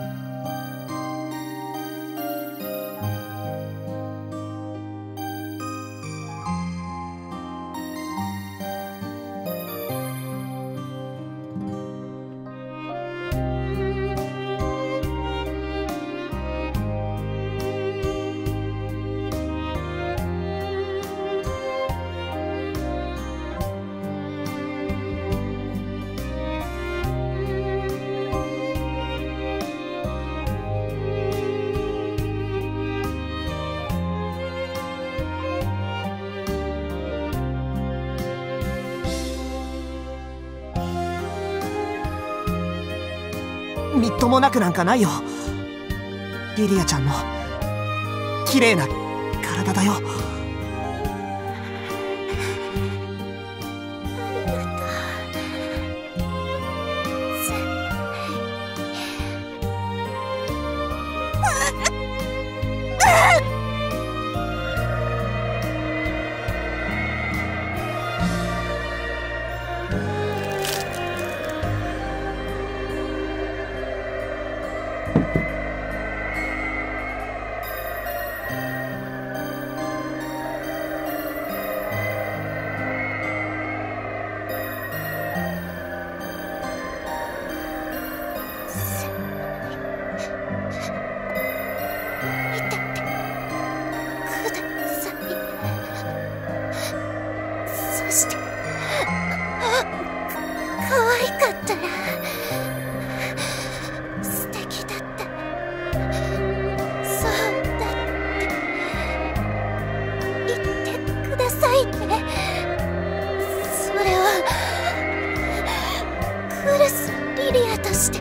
みっともなくなんかないよ。リリアちゃんの綺麗な体だよ。そして可愛かったら素敵だったそうだって言ってくださいね。それはクルス・リリアとして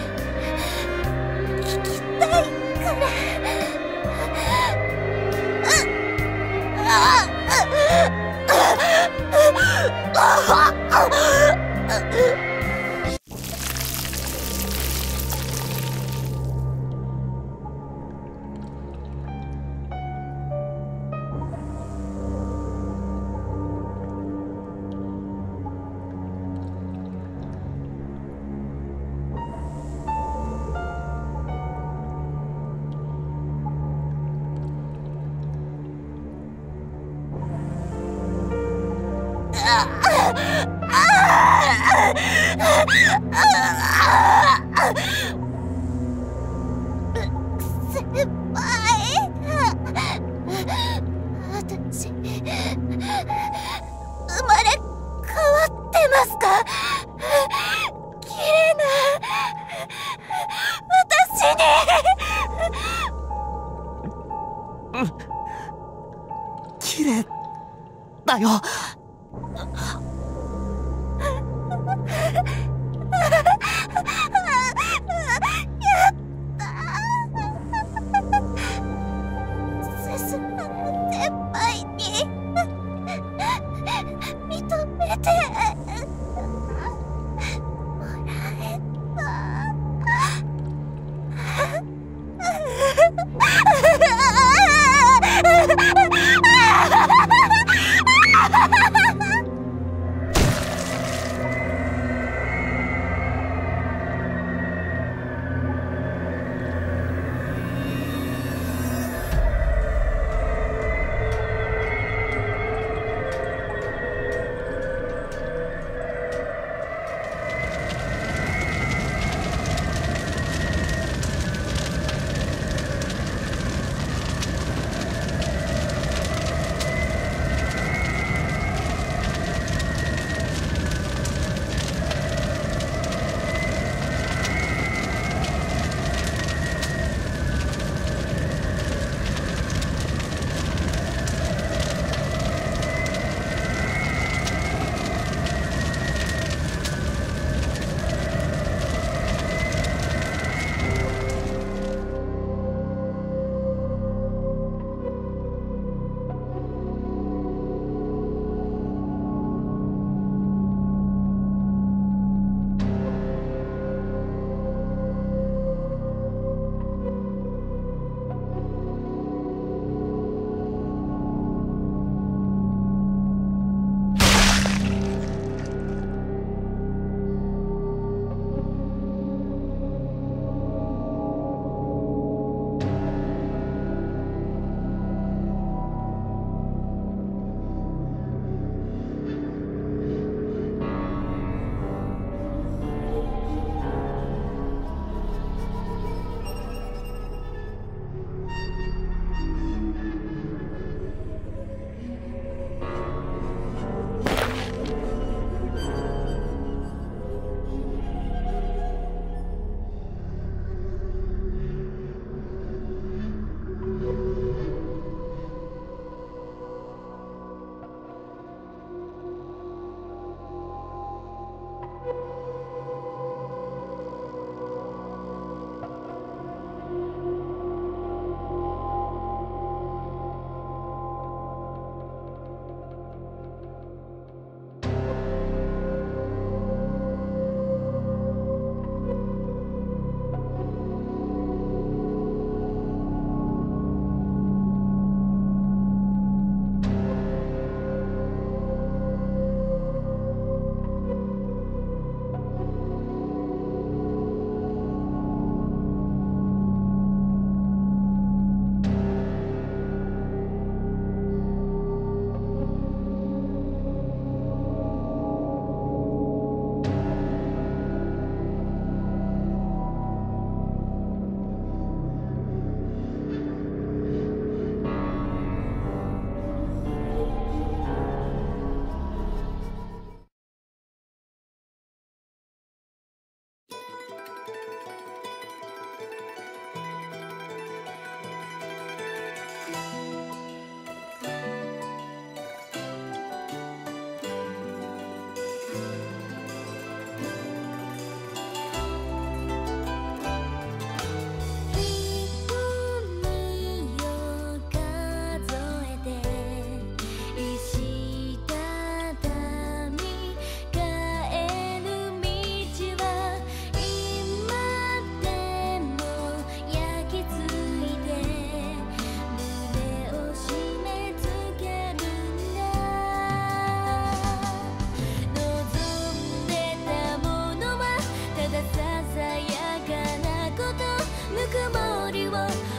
聞きたいから。先輩、私生まれ変わってますか？綺麗な私に。 綺麗だよ。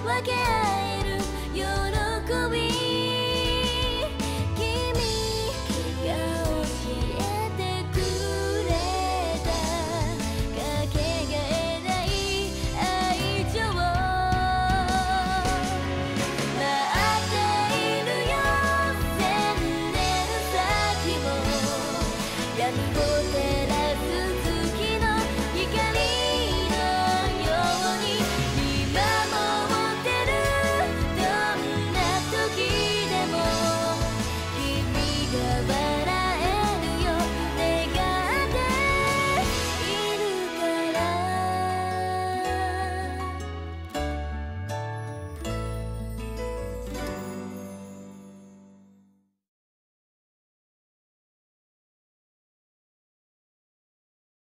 分け合え